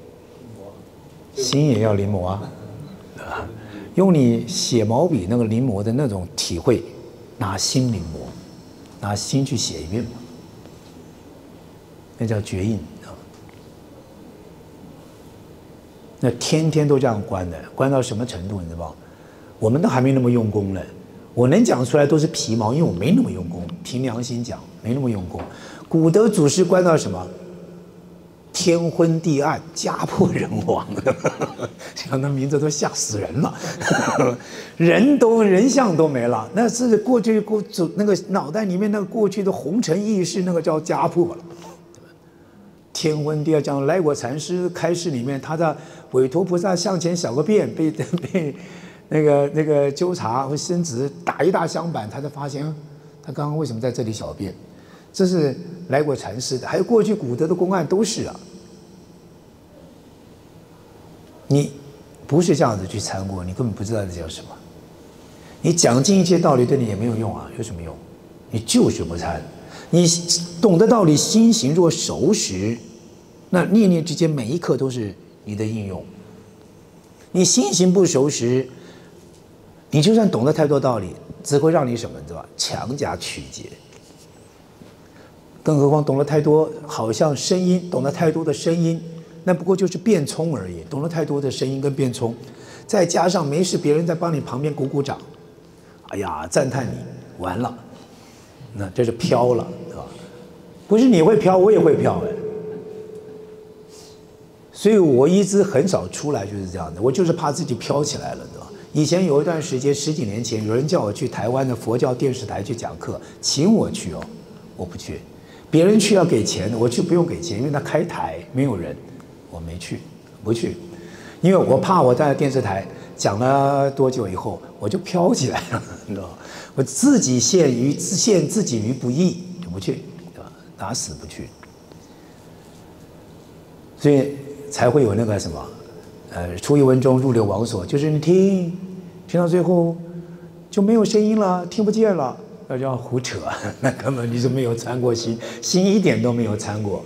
心也要临摹啊，对吧？用你写毛笔那个临摹的那种体会，拿心临摹，拿心去写一遍嘛，那叫绝印。 那天天都这样关的，关到什么程度你知道吗？我们都还没那么用功呢，我能讲出来都是皮毛，因为我没那么用功，凭良心讲没那么用功。古德祖师关到什么？天昏地暗，家破人亡，想那名字都吓死人了，人相都没了，那是过去那个脑袋里面那个过去的红尘意识，那个叫家破了。天昏地暗，讲来果禅师开示里面，他的韦陀菩萨向前小个便，被那个纠察或僧子打一大香板，他才发现他刚刚为什么在这里小便。这是来果禅师的，还有过去古德的公案都是啊。你不是这样子去参过，你根本不知道这叫什么。你讲尽一切道理对你也没有用啊，有什么用？你就是不参。你懂得道理，心行若熟识，那念念之间每一刻都是你的应用。你心行不熟识，你就算懂得太多道理，只会让你什么，对吧？强加曲解。更何况懂了太多，好像声音，懂了太多的声音，那不过就是变聪而已。懂了太多的声音跟变聪，再加上没事别人在帮你旁边鼓鼓掌，哎呀，赞叹你，完了，那这是飘了，对吧？不是你会飘，我也会飘哎。所以我一直很少出来，就是这样的，我就是怕自己飘起来了，对吧？以前有一段时间，10几年前，有人叫我去台湾的佛教电视台去讲课，请我去哦，我不去。别人去要给钱的，我去不用给钱，因为他开台没有人，我没去，不去，因为我怕我在电视台讲了多久以后我就飘起来了，你知道吗？我自己陷自己于不义，就不去，对吧？打死不去，所以才会有那个什么，出一文中入流王所，就是你听到最后就没有声音了，听不见了。那叫胡扯，那根本你是没有参过心，心一点都没有参过。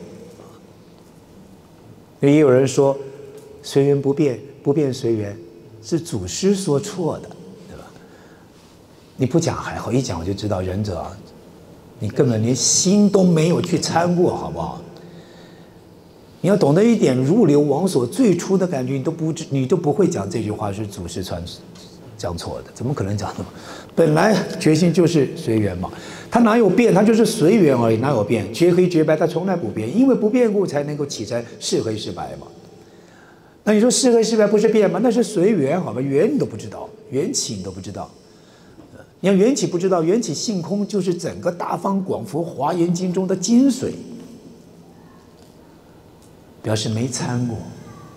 也有人说，随缘不变，不变随缘，是祖师说错的，对吧？你不讲还好，一讲我就知道仁者啊，你根本连心都没有去参过，好不好？你要懂得一点入流王所最初的感觉，你都不会讲这句话是祖师讲错的，怎么可能讲的？本来决心就是随缘嘛，它哪有变？它就是随缘而已，哪有变？绝黑绝白，它从来不变，因为不变故才能够起成是黑是白嘛。那你说是黑是白不是变吗？那是随缘，好吧？缘你都不知道，缘起你都不知道。你要缘起不知道，缘起性空就是整个大方广佛华严经中的精髓，表示没参过。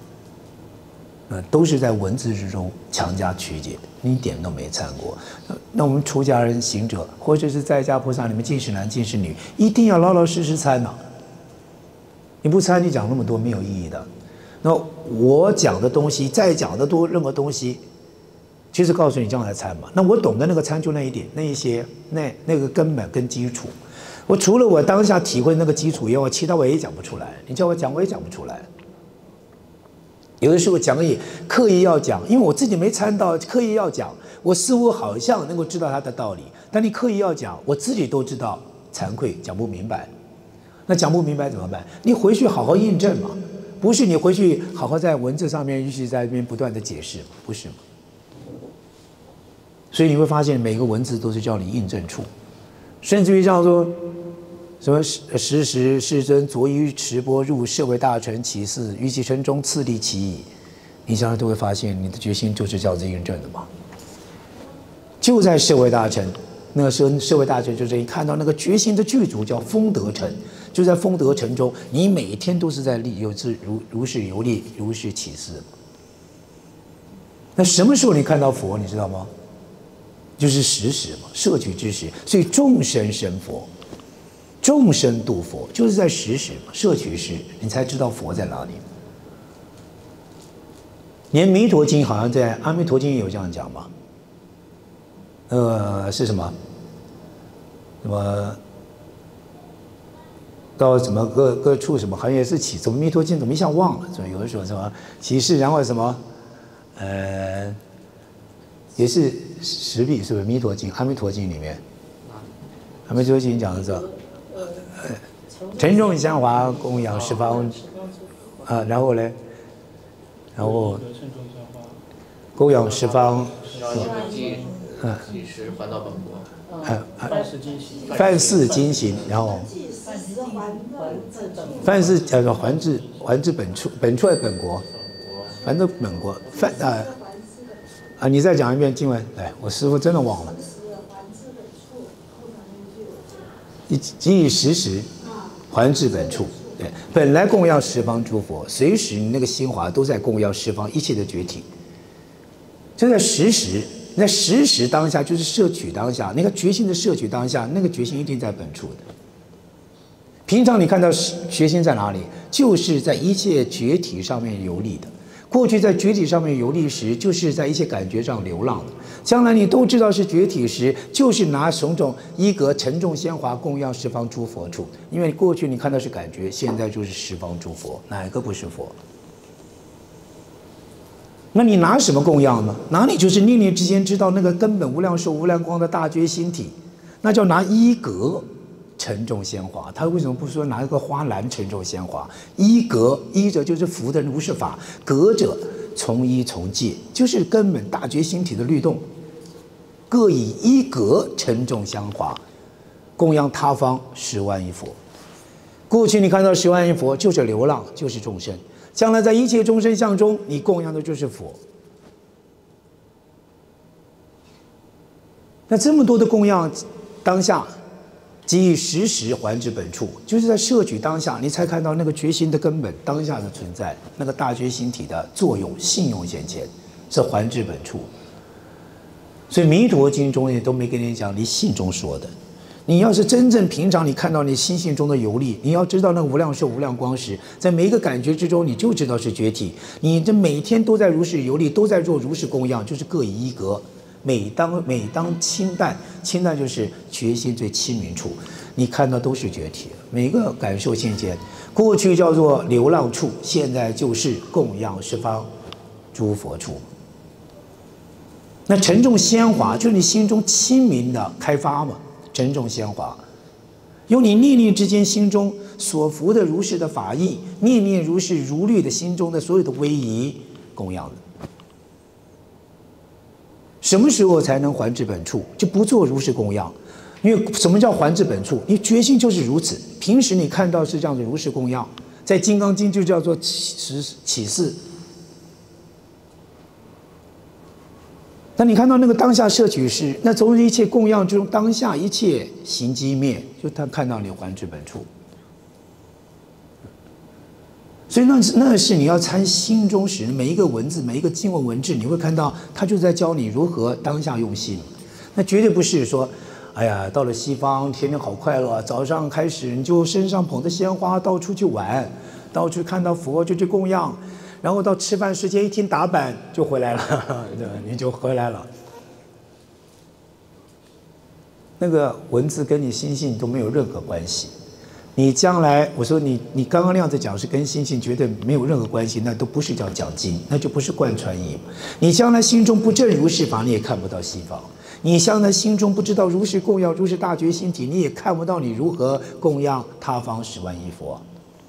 都是在文字之中强加曲解，你一点都没参过。那我们出家人行者，或者是在家菩萨，你们尽是男尽是女，一定要老老实实参呐。你不参，你讲那么多没有意义的。那我讲的东西，再讲的多任何东西，其实告诉你将来参嘛。那我懂的那个参就那一点，那一些那个根本跟基础。我除了我当下体会那个基础以外，其他我也讲不出来。你叫我讲，我也讲不出来。有的时候讲也刻意要讲，因为我自己没参到，刻意要讲，我似乎好像能够知道它的道理，但你刻意要讲，我自己都知道，惭愧讲不明白。那讲不明白怎么办？你回去好好印证嘛，不是你回去好好在文字上面一直在那边不断的解释，不是吗？所以你会发现每个文字都是叫你印证处，甚至于像说什么时世尊昨于持钵入舍卫大臣其寺，于其城中次第其矣。你将来都会发现，你的决心就是这样子印证的嘛。就在舍卫大臣，那个舍卫大臣就是你看到那个决心的具足叫丰德城，就在丰德城中，你每天都是在如是游历，如是起事。那什么时候你看到佛，你知道吗？就是时时嘛，摄取之时，所以众生生佛。众生度佛，就是在时时嘛，摄取时，你才知道佛在哪里。连《弥陀经》好像在《阿弥陀经》也有这样讲嘛。是什么？什么？到什么各处什么，好像也是起，怎么《弥陀经》怎么一下忘了？所以有的时候什么起示，然后什么，也是10笔，是不是《弥陀经》？《阿弥陀经》里面，《阿弥陀经》讲的是。沉重香华供养十方，然后呢， 然后供养十方， 几时还到本国？ 凡事精行，然后凡事还至本处，本处还本国，还至本国，你再讲一遍经文，来，我师父真的忘了。即以时还至本处。对，本来供养十方诸佛，随时你那个心华都在供养十方一切的觉体。就在时，那时当下就是摄取当下，那个觉心的摄取当下，那个觉心一定在本处的。平常你看到觉心在哪里，就是在一切觉体上面游历的。过去在觉体上面游历时，就是在一些感觉上流浪的。将来你都知道是觉体时，就是拿种种衣格沉重鲜华供养十方诸佛处。因为过去你看到是感觉，现在就是十方诸佛，哪个不是佛？那你拿什么供养呢？拿你就是念念之间知道那个根本无量寿无量光的大觉心体，那叫拿衣格沉重鲜华。他为什么不说拿一个花篮沉重鲜华？衣格，衣者就是服的如是法，格者从依从戒，就是根本大觉心体的律动。各以衣格沉重鲜华，供养他方10万亿佛。过去你看到10万亿佛，就是流浪，就是众生。将来在一切众生相中，你供养的就是佛。那这么多的供养，当下即以时还至本处，就是在摄取当下，你才看到那个觉心的根本当下的存在，那个大觉心体的作用、信用显前，是还至本处。所以弥陀经中也都没跟你讲你信中说的。你要是真正平常你看到你心性中的游历，你要知道那个无量寿无量光时，在每一个感觉之中，你就知道是觉体。你这每天都在如是游历，都在做如是供养，就是各以衣格。每当清淡，清淡就是觉心最清明处，你看到都是觉体。每个感受现前，过去叫做流浪处，现在就是供养十方诸佛处。那沉重鲜华，就是你心中清明的开发嘛。沉重鲜华，用你念念之间心中所服的如是的法义，念念如是如律的心中的所有的威仪供养的。什么时候才能还至本处？就不做如是供养。因为什么叫还至本处？你决心就是如此。平时你看到是这样的如是供养，在《金刚经》就叫做起示。那你看到那个当下摄取时，那从一切供养中当下一切行机灭，就他看到你还至本处。所以那是你要参心中时，每一个文字、每一个经文文字，你会看到他就在教你如何当下用心。那绝对不是说，哎呀，到了西方天天好快乐，早上开始你就身上捧着鲜花到处去玩，到处看到佛就去供养。然后到吃饭时间一听打板就回来了，对，你就回来了。那个文字跟你心性都没有任何关系。你将来我说你刚刚那样子讲是跟心性绝对没有任何关系，那都不是叫讲经，那就不是贯穿义。你将来心中不正如是法，你也看不到西方。你将来心中不知道如是供养如是大觉心体，你也看不到你如何供养他方10万亿佛。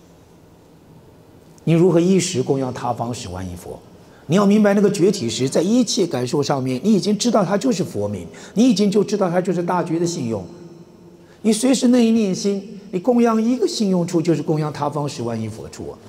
你如何一时供养他方10万亿佛？你要明白那个觉体时，在一切感受上面，你已经知道它就是佛名，你已经就知道它就是大觉的信用。你随时那一念心，你供养一个信用处，就是供养他方10万亿佛处啊。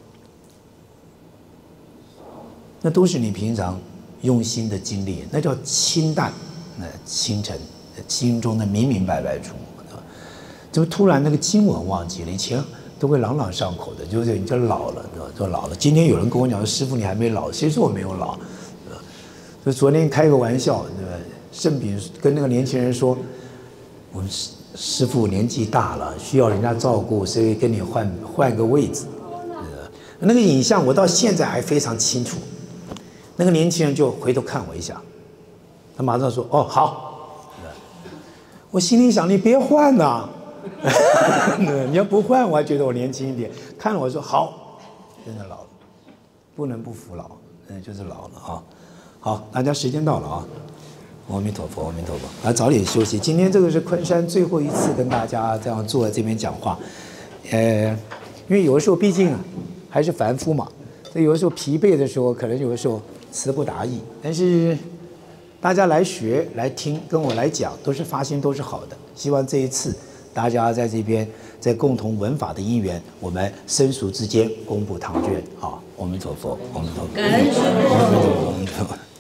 那都是你平常用心的经历，那叫清淡，那清晨心中的明明白白处。怎么突然那个经文忘记了？以前都会朗朗上口的，就是你就老了，对吧？就老了。今天有人跟我讲说：“师父，你还没老。”谁说我没有老？对吧？就昨天开个玩笑，对吧？圣炳跟那个年轻人说：“我们师父年纪大了，需要人家照顾，所以跟你换个位置。”那个影像我到现在还非常清楚。那个年轻人就回头看我一下，他马上说：“哦，好。”我心里想：“你别换呐！”你要不换，我还觉得我年轻一点。看了我说好，真的老了，不能不服老，就是老了啊。好，大家时间到了啊，阿弥陀佛，阿弥陀佛，来早点休息。今天这个是昆山最后一次跟大家这样坐在这边讲话，因为有的时候毕竟还是凡夫嘛， 有的时候疲惫的时候，可能有的时候词不达意，但是大家来学、来听，跟我来讲，都是发心，都是好的。希望这一次大家在这边，在共同闻法的因缘，我们生熟之间公布唐卷啊！阿弥陀佛，阿弥陀佛， 感恩师父。